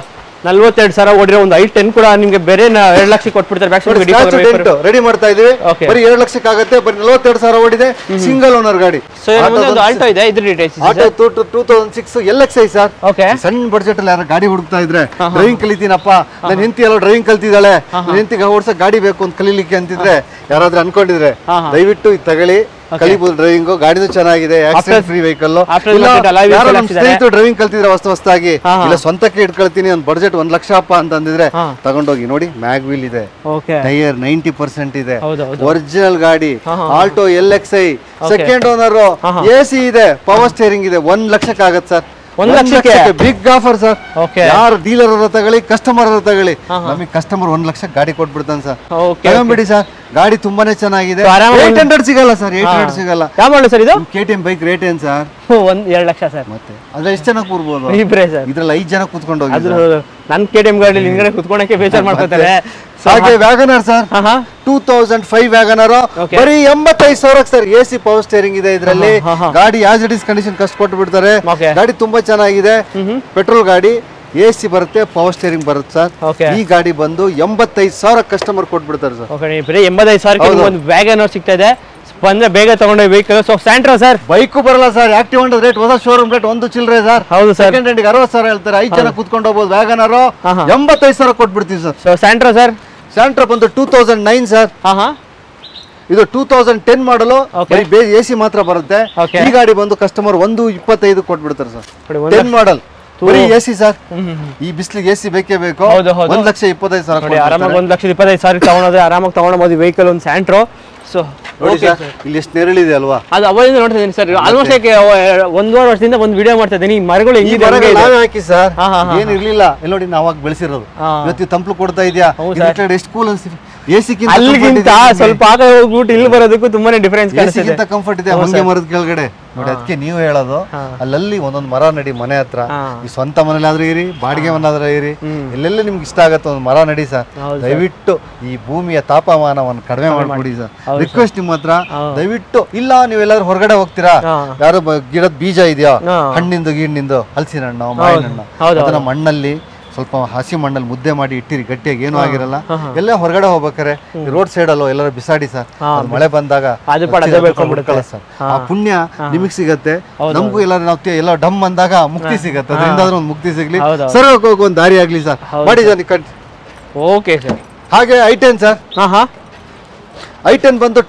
Speaker 3: 42,000 ಓಡಿರೋ ಒಂದು i10 ಕೂಡ ನಿಮ್ಗೆ ಬೇರೆ 2 ಲಕ್ಷ ಕೊಟ್ಬಿಡ್ತಾರೆ.
Speaker 1: ರೆಡಿ ಮಾಡ್ತಾ ಇದೀವಿ, ಬರೀ 2 ಲಕ್ಷಕ್ಕೆ ಆಗುತ್ತೆ, ಬರೀ 42,000 ಓಡಿದೆ, ಸಿಂಗಲ್ ಓನರ್ ಗಾಡಿ.
Speaker 3: ಆಲ್ಟೋ ಇದೆ, ಇದ್ರ ಡೀಟೇಲ್ಸ್.
Speaker 1: Alto 2006 LXi sir. ಸಣ್ಣ ಬಡ್ಜೆಟ್ ಅಲ್ಲಿ ಯಾರು ಗಾಡಿ ಹುಡುಕ್ತಾ ಇದ್ರೆ, ಡ್ರೈವಿಂಗ್ ಕಲಿತೀನಪ್ಪ, ನನ್ನ ಹೆಂಡತಿ ಎಲ್ಲ ಡ್ರೈವಿಂಗ್ ಕಲ್ತಿದ್ದಾಳೆ, ನನ್ನ ಹೆಂಡತಿಗೆ ಓಡಿಸೋ ಗಾಡಿ ಬೇಕು ಅಂತ ಕಲೀಲಿಕ್ಕೆ ಅಂತಿದ್ರೆ, ಯಾರಾದ್ರೂ ಅನ್ಕೊಂಡಿದ್ರೆ ದಯವಿಟ್ಟು ಇದು ತಗೊಳ್ಳಿ, ಕಲಿಬಹುದು. ಡ್ರೈವಿಂಗ್ ಗಾಡಿನೂ ಚೆನ್ನಾಗಿದೆ, ಆಕ್ಸಿಡೆಂಟ್ ಫ್ರೀ ವೆಹಿಕಲ್. ಸ್ನೇಹಿತರು ಡ್ರೈವಿಂಗ್ ಕಲ್ತಿದ್ರೆ ಹೊಸದಾಗಿ, ಇಲ್ಲ ಸ್ವಂತಕ್ಕೆ ಇಟ್ಕೊಳ್ತೀನಿ, ಒಂದು ಬಡ್ಜೆಟ್ 1 ಲಕ್ಷ ಅಂತಂದಿದ್ರೆ ತಗೊಂಡೋಗಿ ನೋಡಿ. ಮ್ಯಾಗ್ ವೀಲ್ ಇದೆ, ಟೈರ್ 90% ಇದೆ, ಒರಿಜಿನಲ್ ಗಾಡಿ, Alto LXi, second owner, AC ಇದೆ, ಪವರ್ ಸ್ಟೇರಿಂಗ್ ಇದೆ, 1 ಲಕ್ಷಕ್ಕೆ ಆಗತ್ತೆ ಸರ್.
Speaker 3: 1 ಲಕ್ಷಕ್ಕೆ
Speaker 1: ಬಿಗ್ ಆಫರ್ ಸರ್. ಯಾರು ಡೀಲರ್ ತಗೊಳ್ಳಿ, ಕಸ್ಟಮರ್ ತಗೊಳ್ಳಿ, ನಮಗೆ ಕಸ್ಟಮರ್ 1 ಲಕ್ಷ ಗಾಡಿ ಕೊಟ್ಬಿಡ್ತಾನೆ ಸರ್. ತಗೊಂಬಿಡಿ ಸರ್, ಗಾಡಿ ತುಂಬಾನೇ ಚೆನ್ನಾಗಿದೆ. 800 ಸಿಗಲ್ಲ ಸರ್, 800 ಸಿಗಲ್ಲ.
Speaker 3: ಯಾವ ಮಾಡಲು ಸರ್ ಇದು?
Speaker 1: KTM ಬೈಕ್ ರೇಟ್ ಏನ್ ಸರ್?
Speaker 3: 2 ಲಕ್ಷ ಸರ್.
Speaker 1: ಮತ್ತೆ ಅದ್ರ ಎಷ್ಟು ಜನ ಕೂರ್ಬೋದು?
Speaker 3: ಇಬ್ರೇ ಸರ್.
Speaker 1: ಇದ್ರಲ್ಲಿ 5 ಜನ ಕೂತ್ಕೊಂಡು ಹೋಗಿ.
Speaker 3: ನನ್ನ KTM ಗಾಡಿ ಹಿಂಗಡೆ ಕೂತ್ಕೊಳಕ್ಕೆ ಬೇಜಾರ್ ಮಾಡ್ಕೊತಾರೆ.
Speaker 1: ಹಾಗೆ ವ್ಯಾಗನರ್ ಸರ್, 2005 ವ್ಯಾಗನರ್, ಬರೀ 85,000 ಸರ್. AC, ಪವರ್ ಸ್ಟೇರಿಂಗ್ ಇದೆ ಇದರಲ್ಲಿ. ಗಾಡಿ ಆಸ್ ಇಟ್ ಇಸ್ ಕಂಡೀಷನ್ ಕಷ್ಟ ಕೊಟ್ಟು ಬಿಡ್ತಾರೆ. ಗಾಡಿ ತುಂಬಾ ಚೆನ್ನಾಗಿದೆ, ಪೆಟ್ರೋಲ್ ಗಾಡಿ, AC ಬರುತ್ತೆ, ಪವರ್ ಸ್ಟೇರಿಂಗ್ ಬರುತ್ತೆ ಸರ್. ಈ ಗಾಡಿ ಬಂದು 85,000 ಕಸ್ಟಮರ್ ಕೊಟ್ಬಿಡ್ತಾರೆ ಸರ್.
Speaker 3: ಬರೀ 85,000 ಒಂದು ವ್ಯಾಗನರ್ ಸಿಗ್ತಾ ಇದೆ. ಬಂದ್ರೆ ಬೇಗ ತಗೊಂಡ vehicle. So Santro sir,
Speaker 1: bike ಬರಲ್ಲ ಸರ್. ಆಕ್ಟಿವ್ ಹಂಡ್ರೆಡ್ ರೇಟ್, ಹೊಸ ಶೋರೂಮ್ ರೇಟ್ 1 ಚಿಲ್ಲರೆ ಸರ್.
Speaker 3: ಹೌದು ಸರ್.
Speaker 1: ಸೆಕೆಂಡ್ ಹ್ಯಾಂಡ್ 60,000 ಹೇಳ್ತಾರೆ, 5 ಜನ ಕೂತ್ಕೊಂಡು ಹೋಗ್ಬೋದು. ವ್ಯಾಗನರ್ 85,000 ಕೊಟ್ಬಿಡ್ತೀವಿ sir.
Speaker 3: So Santro sir,
Speaker 1: Santro ಬಂದು 2009 ಸರ್. ಇದು 2010 ಮಾಡಲು, AC ಮಾತ್ರ ಬರುತ್ತೆ. ಈ ಗಾಡಿ ಬಂದು ಕಸ್ಟಮರ್ 1,25,000 ಕೊಟ್ಬಿಡ್ತಾರೆ ಸರ್. 10 ಮಾಡಲ್ ಬರೀ ಎಸಿ ಸರ್, ಈ ಬಿಸಿಲಿಗೆ ಎಸಿ ಬೇಕೇ ಬೇಕು. 1,25,000
Speaker 3: ನೋಡಿ, ಆರಾಮಾಗಿ 1,25,000 ತಗೊಳೋದ್ರೆ ಆರಾಮಾಗಿ ತಗೊಂಡ್ಬೋದು ವೆಹಿಕಲ್, ಒಂದು ಸ್ಯಾಂಟ್ರೋ. ಸೊ
Speaker 1: ನೋಡಿ ಸರ್, ಇಲ್ಲಿ ಎಷ್ಟು ನೆರಳಿದೆ ಅಲ್ವಾ.
Speaker 3: ಅದು ಅವರಿಂದ ನೋಡ್ತಾ ಇದ್ದೀನಿ ಸರ್, ಆಲ್ಮೋಸ್ಟ್ 1.5 ವರ್ಷದಿಂದ ಒಂದು ವಿಡಿಯೋ ಮಾಡ್ತಾ ಇದ್ದೀನಿ. ಈ ಮರಗಳು ಹೆಂಗಿದೆ
Speaker 1: ಹಾಕಿ ಸರ್, ಏನ್ ಇರ್ಲಿಲ್ಲ. ಎಲ್ಲ ನೋಡಿ ನಾವಾಗ ಬೆಳೆಸಿರೋದು. ಇವತ್ತು ತಂಪಲು ಕೊಡ್ತಾ ಇದೆಯಾ, ಎಷ್ಟು ಕೂಲ್ ಅನ್ಸಿದೆ.
Speaker 3: ಅಲ್ಲಿಗಿಂತ ಸ್ವಲ್ಪ ಆಗ ಹೋಗ್ಬಿಟ್ಟು ಇಲ್ಲಿ ಬರೋದಕ್ಕೂ ತುಂಬಾನೇ ಡಿಫರೆನ್ಸ್
Speaker 1: ಕಾಣಿಸ್ತಿದೆ. ಕಂಫರ್ಟ್ ಇದೆ ಹೊಂಗೆ ಮರದ ಕೆಳಗಡೆ ನೋಡಿ. ಅದಕ್ಕೆ ನೀವು ಹೇಳೋದು ಅಲ್ಲಲ್ಲಿ ಒಂದೊಂದು ಮರ ನಡಿ ಮನೆ ಹತ್ರ. ಈ ಸ್ವಂತ ಮನೇಲಾದ್ರೂ ಇರಿ, ಬಾಡಿಗೆ ಮನಾದ್ರೂ ಇರಿ, ಎಲ್ಲೆಲ್ಲಿ ನಿಮ್ಗೆ ಇಷ್ಟ ಆಗತ್ತೆ ಒಂದು ಮರ ನಡಿ ಸರ್. ದಯವಿಟ್ಟು ಈ ಭೂಮಿಯ ತಾಪಮಾನವನ್ನು ಕಡಿಮೆ ಮಾಡ್ಕೊಡಿ ಸರ್, ರಿಕ್ವೆಸ್ಟ್ ನಿಮ್ಮ ಹತ್ರ. ದಯವಿಟ್ಟು ಇಲ್ಲ ನೀವೆಲ್ಲಾದ್ರೂ ಹೊರಗಡೆ ಹೋಗ್ತೀರಾ, ಯಾರು ಗಿಡದ ಬೀಜ ಇದೆಯಾ, ಹಣ್ಣಿಂದು ಗಿಣ್ಣಿಂದು, ಹಲಸಿನ ಹಣ್ಣು, ಮಾವಿನ ಹಣ್ಣು, ಅದನ್ನ ಮಣ್ಣಲ್ಲಿ ಸ್ವಲ್ಪ ಹಸಿ ಮಣ್ಣಲ್ಲಿ ಮುದ್ದೆ ಮಾಡಿ ಇಟ್ಟಿರಿ, ಗಟ್ಟಿಯಾಗಿ ಏನೂ ಆಗಿರಲ್ಲ. ಎಲ್ಲ ಹೊರಗಡೆ ಹೋಗ್ಬೇಕಾರೆ ರೋಡ್ ಸೈಡ್ ಅಲ್ಲೋ ಎಲ್ಲರೂ ಬಿಸಾಡಿ ಸರ್. ಮಳೆ ಬಂದಾಗ ಸರ್, ಆ ಪುಣ್ಯ ನಿಮಗ್ ಸಿಗತ್ತೆ, ನಮಗೂ ಎಲ್ಲ ನಾವು ಎಲ್ಲ ಡಮ್ ಅಂದಾಗ ಮುಕ್ತಿ ಸಿಗತ್ತೆ. ಅದರಿಂದ ಒಂದು ಮುಕ್ತಿ ಸಿಗ್ಲಿ, ಸರ್ ಹೋಗಿ ಒಂದು ದಾರಿ ಆಗ್ಲಿ ಸರ್, ಮಾಡಿ ಸರ್.
Speaker 3: Okay sir.
Speaker 1: ಹಾಗೆ i10 ಸರ್, i10 ಬಂದು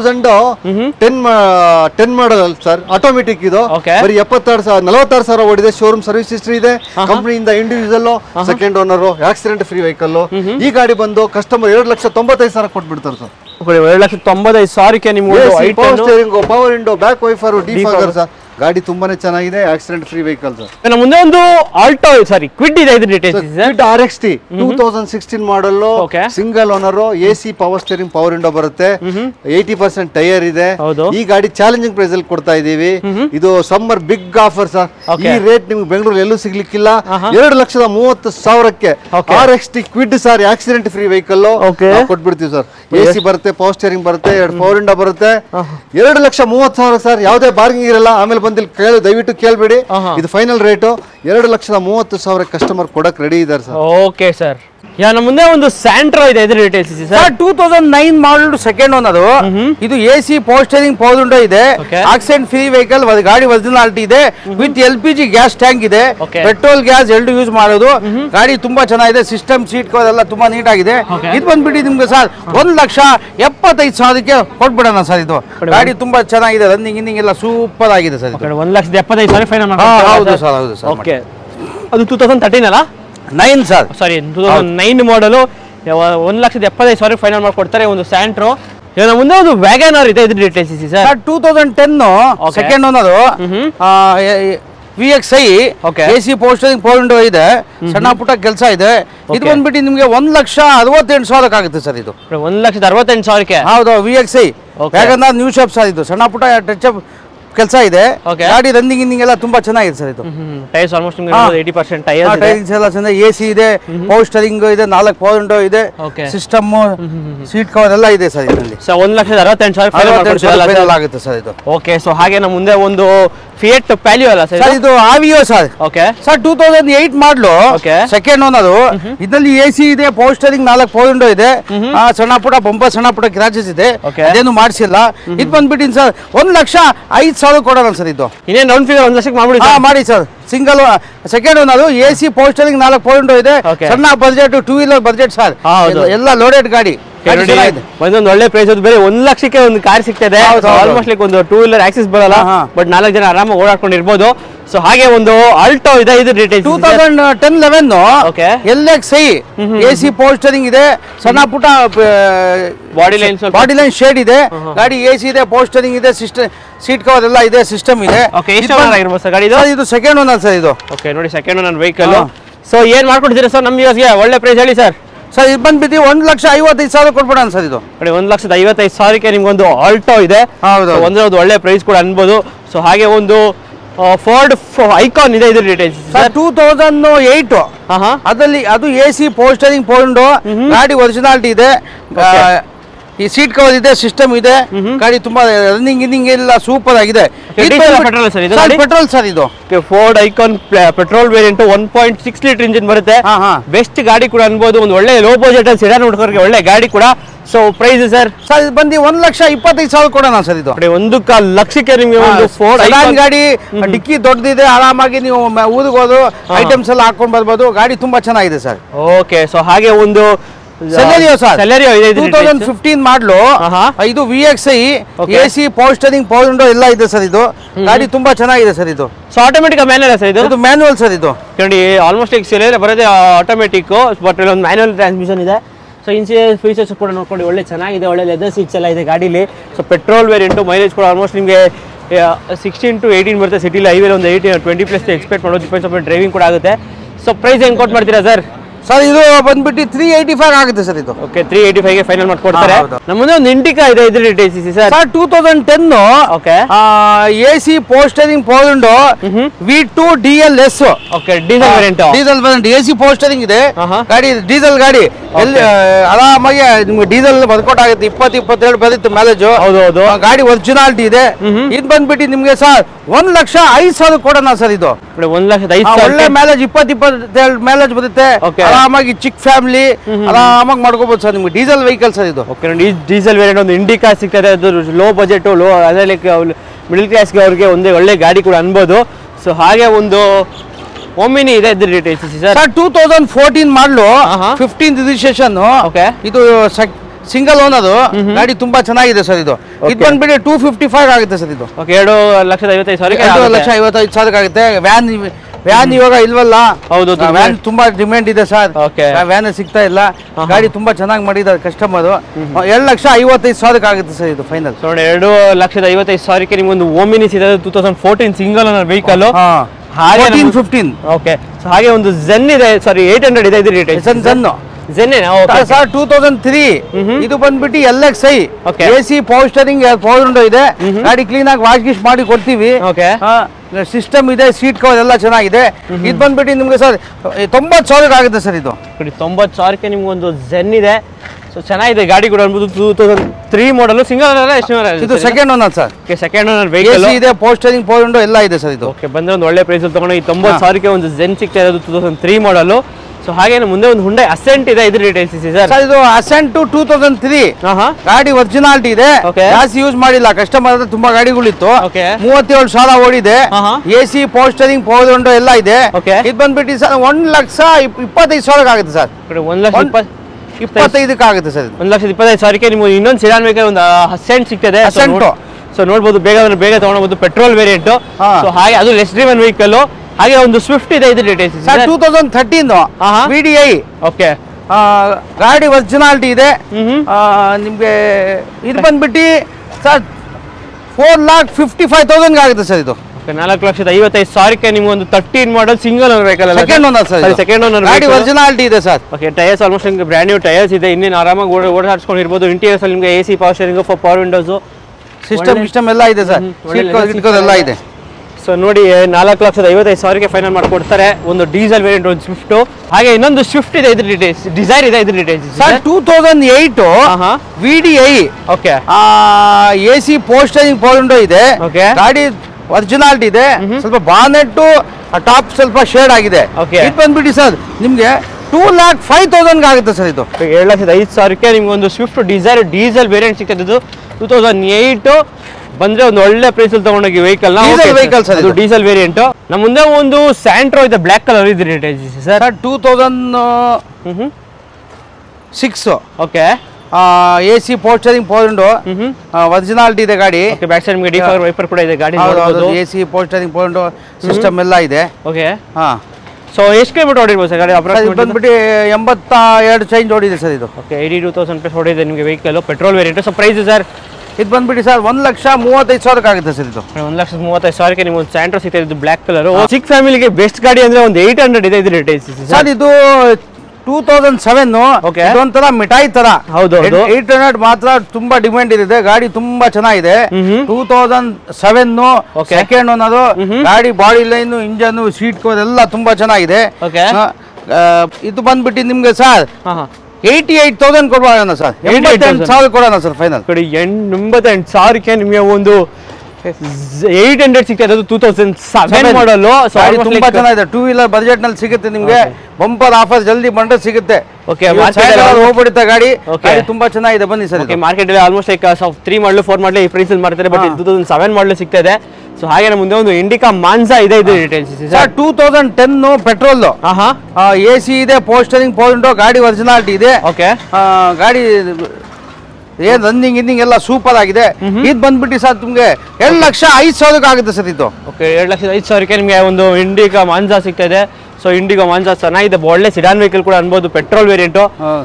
Speaker 1: 2010 ಮಾಡಲ್ ಸರ್, ಆಟೋಮೆಟಿಕ್ ಇದು. ಬರೀ 46,000 ಓಡಿದೆ. ಶೋರೂಮ್ ಸರ್ವಿಸ್ ಹಿಸ್ಟ್ರಿ ಇದೆ. ಕಂಪನಿಯಿಂದ individual, second owner, accident free vehicle. ಈ ಗಾಡಿ ಬಂದು ಕಸ್ಟಮರ್ 2,95,000 ಕೊಟ್ಬಿಡ್ತಾರೆ ಸರ್.
Speaker 3: 2,95,000ಕ್ಕೆ ನಿಮ್ಗೆ
Speaker 1: power window, back wiper, defogger sir. ಗಾಡಿ ತುಂಬಾನೇ ಚೆನ್ನಾಗಿದೆ, ಆಕ್ಸಿಡೆಂಟ್ ಫ್ರೀ ವೆಹಿಕಲ್ ಸರ್.
Speaker 3: ಮುಂದೆ ಒಂದು ಆಲ್ಟೋ, ಸಾರಿ ಕ್ವಿಡ್ ಇದೆ.
Speaker 1: Kwid RXT 2016 model, single owner, AC, power steering, power window ಬರುತ್ತೆ, 80% ಟೈರ್ ಇದೆ. ಈ ಗಾಡಿ ಚಾಲೆಂಜಿಂಗ್ ಪ್ರೈಸ್ ಅಲ್ಲಿ ಕೊಡ್ತಾ ಇದೀವಿ. ಇದು ಸಮ್ಮರ್ ಬಿಗ್ ಆಫರ್ ಸರ್. ಈ ರೇಟ್ ನಿಮ್ಗೆ ಬೆಂಗಳೂರು ಎಲ್ಲೂ ಸಿಗ್ಲಿಕ್ಕಿಲ್ಲ. 2,30,000ಕ್ಕೆ RXT Kwid sir, accident free vehicle ಕೊಟ್ಬಿಡ್ತೀವಿ ಸರ್. AC ಬರುತ್ತೆ, ಪವರ್ ಸ್ಟೇರಿಂಗ್ ಬರುತ್ತೆ, 2 ಪವರ್ ವಿಂಡೋ ಬರುತ್ತೆ. 2,30,000 ಸರ್, ಯಾವುದೇ ಬಾರ್ಗಿಂಗ್ ಇರಲ್ಲ. ಆಮೇಲೆ ದಯವಿಟ್ಟು ಕೇಳ್ಬೇಡಿ, ಇದು ಫೈನಲ್ ರೇಟು. 2,30,000 ಕಸ್ಟಮರ್ ಕೊಡಕ್ ರೆಡಿ ಇದ್ದಾರೆ ಸರ್.
Speaker 3: Okay sir. ನಮ್ಮ ಮುಂದೆ ಒಂದು ಸ್ಯಾಂಟ್ರೋ ಇದೆ, ಇದ್ರ ಡೀಟೇಲ್ಸ್ ಇದೆ ಸರ್.
Speaker 2: 2009 ಮಾಡಲ್, ಸೆಕೆಂಡ್ ಓನ್ ಅದು. ಇದು AC, power steering, power window ಇದೆ, ಆಕ್ಸಿಡೆಂಟ್ ಫ್ರೀ ವೆಹಿಕಲ್. ಗಾಡಿ ಒರಿಜಿನಾಲಿಟಿ ಇದೆ, ವಿತ್ LPG ಗ್ಯಾಸ್ ಟ್ಯಾಂಕ್ ಇದೆ, ಪೆಟ್ರೋಲ್ ಗ್ಯಾಸ್ ಎರಡು ಯೂಸ್ ಮಾಡೋದು. ಗಾಡಿ ತುಂಬಾ ಚೆನ್ನಾಗಿದೆ, ಸಿಸ್ಟಮ್, ಸೀಟ್ ಕವರ್ ಎಲ್ಲ ತುಂಬಾ ನೀಟ್ ಆಗಿದೆ. ಇದು ಬಂದ್ಬಿಟ್ಟು ನಿಮ್ಗೆ ಸರ್ 1,75,000ಕ್ಕೆ ಕೊಟ್ಬಿಡೋಣ ಸರ್. ಇದು ಗಾಡಿ ತುಂಬಾ ಚೆನ್ನಾಗಿದೆ, ರನ್ನಿಂಗ್ ಗಿನ್ನಿಂಗ್ ಎಲ್ಲ ಸೂಪರ್ ಆಗಿದೆ ಸರ್.
Speaker 3: 1,75,000 ಫೈನಲ್.
Speaker 2: ಹೌದು ಸರ್, ಹೌದು ಸರ್.
Speaker 3: ಓಕೆ, ಅದು 2013 ಅಲ್ಲ?
Speaker 2: 9 ಸರ್,
Speaker 3: ಸಾರಿ 2009 ಮಾಡಲು. 1,75,000 ಫೈನಲ್ ಮಾಡ್ಕೊಡ್ತಾರೆ ಒಂದು ಸ್ಯಾಂಟ್ರೋ. ಮುಂದೆ ಒಂದು ವ್ಯಾಗನರ್ ಇದೆ, ಇದ್ರ ಡೀಟೇಲ್ಸ್ ಇದೆ sir.
Speaker 2: 2010 second owner, VXI, AC, power steering, power window ಇದೆ, ಸಣ್ಣ ಪುಟ್ಟ ಕೆಲಸ ಇದೆ. ಇದು ಬಂದ್ಬಿಟ್ಟು ನಿಮ್ಗೆ 1,68,000 ಆಗುತ್ತೆ ಸರ್. ಇದು
Speaker 3: 1,68,000ಕ್ಕೆ.
Speaker 2: ಹೌದು, VXI Wagon R new shop sir. ಇದು ಸಣ್ಣ ಪುಟ್ಟ ಟಚ್ ಅಪ್ ಕೆಲಸ ಇದೆ. ಗಾಡಿ ರನ್ನಿಂಗ್ ಗಿನ್ನಿಂಗ್ ಎಲ್ಲ ತುಂಬಾ ಚೆನ್ನಾಗಿದೆ ಸರ್. ಇದು
Speaker 3: ಟೈರ್ಸ್ ಆಲ್ಮೋಸ್ಟ್ 80% ಟೈರ್ಸ್ ಇದೆ.
Speaker 2: ಟೈರ್ಸ್ ಎಲ್ಲ ಚೆನ್ನಾಗಿ, AC ಇದೆ, ಪವರ್ ಸ್ಟೇರಿಂಗ್ ಇದೆ, 4 ಪವರ್ ವಿಂಡೋ ಇದೆ, ಸಿಸ್ಟಮ್, ಸೀಟ್ ಕವರ್ ಎಲ್ಲ ಇದೆ ಸರ್. ಇದರಲ್ಲಿ
Speaker 3: 1,68,000
Speaker 2: ಆಗುತ್ತೆ ಸರ್ ಇದು.
Speaker 3: ಓಕೆ, ಸೊ ಹಾಗೆ ನಮ್ಮ ಮುಂದೆ ಒಂದು ಫಿಯಟ್ ಪ್ಯಾಲಿಯೋ ಅಲ್ಲ ಸರ್,
Speaker 2: ಇದು ಆವಿಯೋ sir.
Speaker 3: Okay
Speaker 2: sir, 2008 model, second owner. ಇದರಲ್ಲಿ AC ಇದೆ, ಪವರ್ ಸ್ಟೇರಿಂಗ್, 4 ಪವರ್ ವಿಂಡೋ ಇದೆ, ಸಣ್ಣ ಪುಟ್ಟ ಬಂಪರ್, ಸಣ್ಣ ಪುಟ್ಟ ಕ್ರಾಚಸ್ ಇದೆ, ಅದೇನು ಮಾಡಿಸಿಲ್ಲ. ಇದು ಬಂದ್ಬಿಟ್ಟು ಸರ್ 1,05,000 ಕೊಡೋಣ ಸರ್. ಇದು
Speaker 3: ಇನ್ನೇನು ರೌಂಡ್ ಫಿಗರ್ 1,00,000 ಮಾಡ್ಬಿಡಿ.
Speaker 2: ಮಾಡಿ sir. Single second owner, AC, power steering, 4 power window ಇದೆ, ಸಣ್ಣ ಬಜೆಟ್, 2 ವೀಲರ್ ಬಜೆಟ್ ಸರ್. ಎಲ್ಲ ಲೋಡೆಡ್ ಗಾಡಿ.
Speaker 3: ಒಂದೊಂದು ಒಳ್ಳೆ ಪ್ರೈಸ್, ಅದು ಬೇರೆ 1,00,000ಕ್ಕೆ ಒಂದು ಕಾರ್ ಸಿಗ್ತದೆ. ಆಲ್ಮೋಸ್ಟ್ ಲೈಕ್ ಒಂದು 2 ವೀಲರ್ ಆಕ್ಸೆಸ್ ಬರಲ್ಲ, ಬಟ್ 4 ಜನ ಆರಾಮಾಗಿ ಓಡಾಡ್ಕೊಂಡಿರ್ಬೋದು. ಸೊ ಹಾಗೆ ಒಂದು ಆಲ್ಟೋ ಇದೆ, ಇದು details
Speaker 2: 2010-11 LXI, AC, power steering ಇದೆ, ಸಣ್ಣ ಪುಟ್ಟ ಬಾಡಿ ಲೈನ್ ಶೇಡ್ ಇದೆ. ಗಾಡಿ AC ಇದೆ, ಪವರ್ ಸ್ಟೇರಿಂಗ್ ಇದೆ, ಸೀಟ್ ಕವರ್ ಎಲ್ಲ ಇದೆ, ಸಿಸ್ಟಮ್ ಇದೆ. ಇದು ಸೆಕೆಂಡ್ ಓನರ್ ಸರ್. ಇದು
Speaker 3: ಓಕೆ, ನೋಡಿ ಸೆಕೆಂಡ್ ಓನರ್ ವೆಹಿಕಲ್. ಸೊ ಏನ್ ಮಾಡ್ಕೊಡ್ತೀರಾ ಸರ್ ನಮ್ಮ ಯೂಸ್ಗೆ? ಒಳ್ಳೆ ಪ್ರೈಸ್ ಹೇಳಿ ಸರ್.
Speaker 2: ಸರ್, ಇದು ಬಂದ್ಬಿಟ್ಟು 1,55,000 ಕೊಟ್ಬಿಡೋಣ ಸರ್. ಇದು
Speaker 3: ನೋಡಿ 1,55,000ಕ್ಕೆ ನಿಮ್ಗೊಂದು ಆಲ್ಟೋ ಇದೆ. ಒಂದು ಒಳ್ಳೆ ಪ್ರೈಸ್ ಕೂಡ ಅನ್ಬೋದು. ಸೊ ಹಾಗೆ ಒಂದು ಫೋರ್ಡ್ ಐಕಾನ್ ಇದೆ, ಇದ್ರ ಡೀಟೇಲ್ಸ್
Speaker 2: 2008 ಅದರಲ್ಲಿ. ಅದು AC, power steering, power window, ಗಾಡಿ ಒರಿಜಿನಾಲಿಟಿ ಇದೆ, ಈ ಸೀಟ್ ಕವರ್ ಇದೆ, ಸಿಸ್ಟಮ್ ಇದೆ. ಗಾಡಿ ತುಂಬಾ ರನ್ನಿಂಗ್ ಗಿನ್ನಿಂಗ್ ಎಲ್ಲ ಸೂಪರ್ ಆಗಿದೆ. Petrol sir. ಇದು
Speaker 3: Ford Icon petrol variant, 1.6 litre engine ಬರುತ್ತೆ. ಬೆಸ್ಟ್ ಗಾಡಿ ಕೂಡ ಅನ್ಬೋದು. ಒಂದು ಒಳ್ಳೆ ಲೋ ಬಜೆಟ್ ಅಲ್ಲಿ ಸೆಡಾನ್ ಹುಡುಗರಿಗೆ ಒಳ್ಳೆ ಗಾಡಿ ಕೂಡ. ಸೊ ಪ್ರೈಸ್ ಸರ್
Speaker 2: ಇದು ಬಂದು 1,25,000 ಕೊಡೋಣ ಸರ್. ಇದು
Speaker 3: 1,00,000ಕ್ಕೆ ನಿಮಗೆ ಒಂದು ಫೋರ್ಡ್
Speaker 2: ಐಕಾನ್ ಗಾಡಿ, ಡಿಕ್ಕಿ ದೊಡ್ಡದಿದೆ, ಆರಾಮಾಗಿ ನೀವು ಊರಿಗೆ ಹೋದ್ರು ಐಟಮ್ಸ್ ಎಲ್ಲ ಹಾಕೊಂಡು ಬರ್ಬೋದು. ಗಾಡಿ ತುಂಬಾ ಚೆನ್ನಾಗಿದೆ ಸರ್.
Speaker 3: ಓಕೆ, ಸೊ ಹಾಗೆ ಒಂದು
Speaker 2: ಸೆಲೆರಿಯೋ ಸರ್,
Speaker 3: Celerio ಇದೆ ಇದು
Speaker 2: 2015 ಮಾಡಲು. ಇದು VXI, AC, power steering, power window ಎಲ್ಲ ಇದೆ ಸರ್. ಇದು ಗಾಡಿ ತುಂಬಾ ಚೆನ್ನಾಗಿದೆ ಸರ್. ಇದು
Speaker 3: ಸೊ ಆಟೋಮೆಟಿಕ್ ಮ್ಯಾನುವಲ್ ಸರ್ ಇದು
Speaker 2: ಮ್ಯಾನುವಲ್ ಸರ್. ಇದು
Speaker 3: ನೋಡಿ ಆಲ್ಮೋಸ್ಟ್ ಈಗ ಸೆಲೆರಿಯೋ ಬರೋದೇ ಆಟೋಮೆಟಿಕ್, ಬಟ್ ಇಲ್ಲೊಂದು ಮ್ಯಾನುವಲ್ ಟ್ರಾನ್ಸ್ಮಿಷನ್ ಇದೆ. ಸೊ ಇನ್ಸೀರಿಯರ್ ಫೀಚರ್ಸ್ ಕೂಡ ನೋಡ್ಕೊಂಡು ಒಳ್ಳೆ ಚೆನ್ನಾಗಿದೆ, ಒಳ್ಳೆ ಲೆದರ್ ಸೀಟ್ಸ್ ಎಲ್ಲ ಇದೆ ಗಾಡೀಲಿ. ಸೊ ಪೆಟ್ರೋಲ್ ವೇರಿಯಂಟು, ಮೈಲೇಜ್ ಕೂಡ ಆಲ್ಮೋಸ್ಟ್ ನಿಮಗೆ 16 to 18 ಬರುತ್ತೆ. ಸಿಟಿಲಿ ಹೈವೇಲಿ ಒಂದು 20+ ಎಕ್ಸ್ಪೆಕ್ಟ್ ಮಾಡೋದು, ಡಿಪೆಂಡ್ಸ್ ಆನ್ ಡ್ರೈವಿಂಗ್ ಕೂಡ ಆಗುತ್ತೆ. ಸೊ ಪ್ರೈಸ್ ಹೆಂಗೆ ಕೊಟ್ಟು ಮಾಡ್ತೀರಾ ಸರ್?
Speaker 2: ಸರ್ ಇದು ಬಂದ್ಬಿಟ್ಟು 385 ಆಗುತ್ತೆ ಸರ್. ಇದು
Speaker 3: ಓಕೆ 385ಗೆ ಫೈನಲ್ ಮಾಡ್ಕೊಡ್ತಾರೆ. ನಮ್ಮ ಮುಂದೆ ಒಂದು ಇಂಡಿಕಾ ಇದೆ, ಇದ್ರ details sir.
Speaker 2: 2010
Speaker 3: okay
Speaker 2: AC, power steering, power window, V2 DLS.
Speaker 3: Okay diesel variant.
Speaker 2: Diesel variant, AC power steering ಇದೆ ಗಾಡಿ. ಡೀಸೆಲ್ ಗಾಡಿ ಎಲ್ಲಿ ಆರಾಮಾಗಿ ನಿಮ್ಗೆ ಡೀಸೆಲ್ ವರ್ಕೌಟ್ ಆಗುತ್ತೆ. 20-22 ಬರುತ್ತೆ ಮೈಲೇಜ್.
Speaker 3: ಹೌದು
Speaker 2: ಗಾಡಿ ಒರಿಜಿನಾಲಿಟಿ ಇದೆ. ಇದು ಬಂದ್ಬಿಟ್ಟು ನಿಮ್ಗೆ ಸರ್ 1,05,000 ಕೊಡೋಣ ಸರ್. ಇದು
Speaker 3: 1,05,000
Speaker 2: ಒಳ್ಳೆ ಮೈಲೇಜ್, 20-22 ಮೈಲೇಜ್ ಬರುತ್ತೆ. ಆರಾಮಾಗಿ ಚಿಕ್ಕ ಫ್ಯಾಮಿಲಿ ಆರಾಮಾಗಿ ಮಾಡ್ಕೋಬಹುದು ಸರ್. ನಿಮ್ಗೆ ಡೀಸೆಲ್ ವೆಹಿಕಲ್ ಸರ್ ಇದು.
Speaker 3: ಓಕೆ ನೋಡಿ ಡೀಸೆಲ್ ವೇರಿಯಂಟ್ ಒಂದು ಇಂಡಿಕಾ ಸಿಗ್ತದೆ. ಅದು ಲೋ ಬಜೆಟ್, ಅದೇ ಲೈಕ್ ಮಿಡಲ್ ಕ್ಲಾಸ್ಗೆ ಅವ್ರಿಗೆ ಒಂದೇ ಒಳ್ಳೆ ಗಾಡಿ ಕೂಡ ಅನ್ಬೋದು. ಸೊ ಹಾಗೆ ಒಂದು ಒಮಿನಿ ಇದೆ, ಇದ್ರ details sir.
Speaker 2: 2014 model, 15 registration.
Speaker 3: Okay
Speaker 2: ಇದು ಸಿಂಗಲ್ ಓನರ್ ಗಾಡಿ ತುಂಬಾ ಚೆನ್ನಾಗಿದೆ ಸರ್. ಇದು ಬಂದ್ಬಿಟ್ಟು 255 ಆಗುತ್ತೆ ಸರ್. ಇದು
Speaker 3: ಓಕೆ 2,55,000
Speaker 2: 2,55,000 ಆಗುತ್ತೆ. ವ್ಯಾನ್ ಇವಾಗ ಇಲ್ವಲ್ಲ.
Speaker 3: ಹೌದು
Speaker 2: ವ್ಯಾನ್ ತುಂಬಾ ಡಿಮ್ಯಾಂಡ್ ಇದೆ ಸರ್.
Speaker 3: ಓಕೆ
Speaker 2: ವ್ಯಾನ್ ಸಿಗ್ತಾ ಇಲ್ಲ. ಗಾಡಿ ತುಂಬಾ ಚೆನ್ನಾಗಿ ಮಾಡಿದ್ದಾರೆ ಕಸ್ಟಮರ್. 2,55,000 ಆಗುತ್ತೆ ಸರ್. ಇದು ಫೈನಲ್
Speaker 3: ನೋಡಿ 2,55,000 ನಿಮ್ಗೊಂದು ಓಮಿನಿ ಸಿಗುತ್ತೆ. 2014 ಸಿಂಗಲ್ ಓನರ್ ವೆಹಿಕಲ್. ಹಾಗೆ
Speaker 2: 15.
Speaker 3: ಓಕೆ ಹಾಗೆ ಒಂದು ಜೆನ್ ಇದೆ, ಸಾರಿ 800 ಇದೆ, ಇದ್ರ ಡೀಟೇಲ್ಸ್. Zen
Speaker 2: sir 2003. ಇದು ಬಂದ್ಬಿಟ್ಟು LXI, AC, power steering, power window ಇದೆ. ಗಾಡಿ ಕ್ಲೀನ್ ಆಗಿ ವಾಶ್ ಗಿಶ್ ಮಾಡಿ ಕೊಡ್ತೀವಿ. ಸಿಸ್ಟಮ್ ಇದೆ, ಸೀಟ್ ಕವರ್ ಎಲ್ಲ ಚೆನ್ನಾಗಿದೆ. ಇದು ಬಂದ್ಬಿಟ್ಟು ನಿಮ್ಗೆ ಸರ್ 90,000 ಆಗುತ್ತೆ ಸರ್. ಇದು
Speaker 3: 90,000ಕ್ಕೆ ನಿಮ್ಗೊಂದು ಜೆನ್ ಇದೆ. ಸೊ ಚೆನ್ನಾಗಿದೆ ಗಾಡಿ ಕೂಡ ಅನ್ಬೋದು. 2003 ಮಾಡಲ್ ಸಿಂಗಲ್ ಓನರ್. ಎಷ್ಟು
Speaker 2: ಇದು second owner sir.
Speaker 3: Second owner vehicle
Speaker 2: ಇದೆ, ಪವರ್ ಸ್ಟೇರಿಂಗ್, ಪವರ್ ವಿಂಡೋ ಎಲ್ಲ ಇದೆ ಸರ್. ಇದು
Speaker 3: ಓಕೆ ಬಂದ್ರೆ ಒಂದು ಒಳ್ಳೆ ಪ್ರೈಸ್ ತಗೊಂಡು ಈ 90,000ಕ್ಕೆ ಒಂದು ಜೆನ್ ಸಿಗ್ತಾ ಇರೋದು 2003 ಮಾಡಲ್. ಸೊ ಹಾಗೆ ಮುಂದೆ ಒಂದು ಹುಂಡೈ ಅಸೆಂಟ್ ಇದೆ, ಇದ್ರ ಡೀಟೇಲ್ಸ್ ಸರ್.
Speaker 2: ಇದು ಅಸೆಂಟ್ 2003 ಗಾಡಿ ಒರಿಜಿನಾಲಿಟಿ ಇದೆ. ಜಾಸ್ತಿ ಯೂಸ್ ಮಾಡಿಲ್ಲ. ಕಸ್ಟಮರ್ ಹತ್ರ ತುಂಬಾ ಗಾಡಿಗಳಿತ್ತು. 37,000 ಓಡಿದೆ. AC, power steering, power window ಎಲ್ಲ ಇದೆ. ಇದು ಬಂದ್ಬಿಟ್ಟು ಸರ್ 1,25,000 ಆಗುತ್ತೆ ಸರ್. 1,25,000 ಆಗುತ್ತೆ ಸರ್.
Speaker 3: 1,25,000ಕ್ಕೆ ನಿಮ್ಗೆ ಇನ್ನೊಂದು ಸಿಡಾನ್ ವೆಹಿಕಲ್ ಒಂದು ಅಸೆಂಟ್ ಸಿಗ್ತದೆ. ಸೊ ನೋಡ್ಬೋದು, ಬೇಗ ತಗೊಳ್ಬಹುದು. Petrol variant. ಸೊ ಹಾಗೆ ಅದು ಲೆಸ್ ಡ್ರಿವನ್ ವೆಹಿಕಲ್. ಹಾಗೆ ಒಂದು ಸ್ವಿಫ್ಟ್ ಇದೆ, ಇದ್ರ ಡೀಟೇಲ್ಸ್
Speaker 2: 2013 VDI.
Speaker 3: ಓಕೆ
Speaker 2: ಗಾಡಿ ಒರಿಜಿನಾಲಿಟಿ ಇದೆ. ನಿಮ್ಗೆ ಇದು ಬಂದ್ಬಿಟ್ಟು ಸರ್ 4,55,000 ಆಗುತ್ತೆ ಸರ್. ಇದು
Speaker 3: 4,55,000ಕ್ಕೆ ನಿಮ್ಗೆ ಒಂದು 13 model single owner vehicle.
Speaker 2: Second owner sir.
Speaker 3: Second owner
Speaker 2: ಗಾಡಿ ಒರಿಜಿನಾಲಿಟಿ ಇದೆ ಸರ್.
Speaker 3: ಓಕೆ ಟೈರ್ಸ್ ಆಲ್ಮೋಸ್ಟ್ ನಿಮ್ಗೆ ಬ್ರ್ಯಾಂಡ್ ನ್ಯೂ ಟೈರ್ಸ್ ಇದೆ. ಇನ್ನೇನು ಆರಾಮಾಗಿ ಓಡಾಡ್ಸ್ಕೊಂಡಿರ್ಬೋದು. ಇಂಟೀರಿಯರ್ಸ್ ಅಲ್ಲಿ ನಿಮಗೆ AC, power steering, power windows, system ಎಲ್ಲ ಇದೆ ಸರ್. ಸೀಟ್ ಎಲ್ಲ ಇದೆ. ಸೊ ನೋಡಿ 4,55,000ಕ್ಕೆ ಫೈನಲ್ ಮಾಡಿಕೊಡ್ತಾರೆ. ಒಂದು ಡೀಸೆಲ್ ವೇರಿಯಂಟ್, ಒಂದು ಸ್ವಿಫ್ಟ್. ಹಾಗೆ ಇನ್ನೊಂದು ಸ್ವಿಫ್ಟ್ ಇದೆ, ಇದ್ರ ಡೀಟೇಲ್ಸ್. ಡಿಸೈರ್ ಇದೆ, ಇದ್ರ details
Speaker 2: sir. 2008 VDI.
Speaker 3: Okay
Speaker 2: AC, power steering, power window ಇದೆ. ಗಾಡಿ ಒರಿಜಿನಾಲಿಟಿ ಇದೆ. ಸ್ವಲ್ಪ ಬಾನೆಟ್ ಟಾಪ್ ಸ್ವಲ್ಪ ಶೇಡ್ ಆಗಿದೆ. ಇದು ಬಂದ್ಬಿಟ್ಟು ಸರ್ ನಿಮ್ಗೆ 2,05,000 ಆಗುತ್ತೆ ಸರ್. ಇದು
Speaker 3: 7,05,000ಕ್ಕೆ ನಿಮ್ಗೆ ಒಂದು ಸ್ವಿಫ್ಟ್ ಡಿಸೈರ್ ಡೀಸೆಲ್ ವೇರಿಯಂಟ್ ಸಿಗ್ತದೆ. ಇದು 2008 ಬಂದ್ರೆ ಒಂದು ಒಳ್ಳೆ ಪ್ರೈಸ್ ಅಲ್ಲಿ ತಗೊಂಡೋಗಿ ವೆಹಿಕಲ್ ಸರ್. ಇದು ಡೀಸೆಲ್ ವೇರಿಯಂಟ್. ನಮ್ಮ ಮುಂದೆ ಒಂದು ಸ್ಯಾಂಟ್ರೋ ಇದೆ, ಬ್ಲಾಕ್ ಕಲರ್. ಇದ್ರ details sir.
Speaker 2: 2006.
Speaker 3: Okay
Speaker 2: AC, power steering, power window, originality ಇದೆ ಗಾಡಿ.
Speaker 3: ಬ್ಯಾಕ್ ಸೈಡ್ ನಿಮಗೆ ಡಿಫಾಗರ್ ವೈಪರ್ ಕೂಡ ಇದೆ ಗಾಡಿ.
Speaker 2: AC, power steering, power window system ಎಲ್ಲ ಇದೆ.
Speaker 3: ಓಕೆ ಸೊ ಎಷ್ಟು ಕಿಲೋಮೀಟರ್ ಓಡಿರ್ಬೋದು ಸರ್ ಗಾಡಿ?
Speaker 2: ಬಂದ್ಬಿಟ್ಟು 82 ಚೇಂಜ್ ಓಡಿದೆ ಸರ್. ಇದು
Speaker 3: ಓಕೆ 82,000 ಪ್ಲಸ್ ಓಡಿದೆ ನಿಮಗೆ vehicle. Petrol variant. So price sir?
Speaker 2: ಇದು ಬಂದ್ಬಿಟ್ಟು ಸರ್ 1,35,000 ಆಗುತ್ತೆ ಸರ್. ಇದು
Speaker 3: 1,35,000ಕ್ಕೆ ನಿಮ್ಗೆ ಒಂದು ಸ್ಯಾಂಟ್ರೋ ಸಿಗ್ತದೆ. ಇದು ಬ್ಲಾಕ್ ಕಲರ್. ಚಿಕ್ಕ ಫ್ಯಾಮಿಲಿಗೆ ಬೆಸ್ಟ್ ಗಾಡಿ ಅಂದ್ರೆ ಒಂದು 800 ಇದೆ, ಇದ್ರ ಡೀಟೇಲ್ಸ್
Speaker 2: ಸರ್. ಇದು 2007. ಇದೊಂಥರ ಮಿಠಾಯಿ ತರ.
Speaker 3: ಹೌದು
Speaker 2: 800 ಮಾತ್ರ ತುಂಬಾ ಡಿಮ್ಯಾಂಡ್ ಇದೆ. ಗಾಡಿ ತುಂಬಾ ಚೆನ್ನಾಗಿದೆ. 2007 ಸೆಕೆಂಡ್ ಓನರ್. ಗಾಡಿ body line, engine, seat cover ಎಲ್ಲ ತುಂಬಾ ಚೆನ್ನಾಗಿದೆ. ಇದು ಬಂದ್ಬಿಟ್ಟು ನಿಮ್ಗೆ ಸರ್ 88,000 ಕೊಡೋಣ ಸರ್. 88,000 ಕೊಡೋಣ ಸರ್ ಫೈನಲ್.
Speaker 3: 88,000ಕ್ಕೆ ನಿಮಗೆ ಒಂದು 800 ಸಿಗ್ತದೆ. ಅದು 2007 ಮಾಡಲ್.
Speaker 2: ತುಂಬಾ ಚೆನ್ನಾಗಿದೆ. 2 ವೀಲರ್ ಬಜೆಟ್ ನಲ್ಲಿ ಸಿಗುತ್ತೆ ನಿಮ್ಗೆ. ಬಂಪರ್ ಆಫರ್ ಜಲ್ದಿ ಬಂದ್ರೆ ಸಿಗುತ್ತೆ.
Speaker 3: ಓಕೆ
Speaker 2: ಹೋಗ್ಬಿಡುತ್ತೆ ಗಾಡಿ. ತುಂಬಾ ಚೆನ್ನಾಗಿದೆ, ಬನ್ನಿ ಸರ್.
Speaker 3: ಓಕೆ, ಮಾರ್ಕೆಟ್ ಅಲ್ಲಿ ಆಲ್ಮೋಸ್ಟ್ ಲೈಕ್ 3 ಮಾಡಲು 4 ಮಾಡಲು ಈ ಪ್ರೈಸ್ ಅಲ್ಲಿ ಮಾಡ್ತಾರೆ, ಬಟ್ 2007 ಮಾಡಲು ಸಿಗ್ತಾ ಇದೆ. ಸೊ ಹಾಗೆ ನಮ್ಮ ಮುಂದೆ ಒಂದು ಇಂಡಿಕಾ ಮಾನ್ಸಾ ಇದೆ, ಇದು ಡೀಟೇಲ್ಸ್
Speaker 2: ಸರ್. 2010 ಪೆಟ್ರೋಲ್, AC ಇದೆ, ಪೋಸ್ಟರಿಂಗ್ ಪೋಸ್ಟೋ, ಗಾಡಿ ಒರಿಜಿನಾಲಿಟಿ ಇದೆ.
Speaker 3: ಓಕೆ,
Speaker 2: ಗಾಡಿ ಏನ್ ರನ್ನಿಂಗ್ ಎಲ್ಲ ಸೂಪರ್ ಆಗಿದೆ. ಇದು ಬಂದ್ಬಿಟ್ಟು ಸರ್ ನಿಮ್ಗೆ 2,05,000 ಆಗುತ್ತೆ ಸರ್ ಇದು.
Speaker 3: ಓಕೆ, 2,05,000 ನಿಮಗೆ ಒಂದು ಇಂಡಿಕಾ ಮಾನ್ಸಾ ಸಿಗ್ತಾ ಇದೆ. ಸೊ ಇಂಡಿಗೋ ಮಾನ್ಸಾ ಚೆನ್ನಾಗಿದೆ, ಒಳ್ಳೆ ಸಿಡಾನ್ ವೆಹಿಕಲ್ ಕೂಡ ಅನ್ಬೋದು, ಪೆಟ್ರೋಲ್ ವೇರಿಯಂಟ್.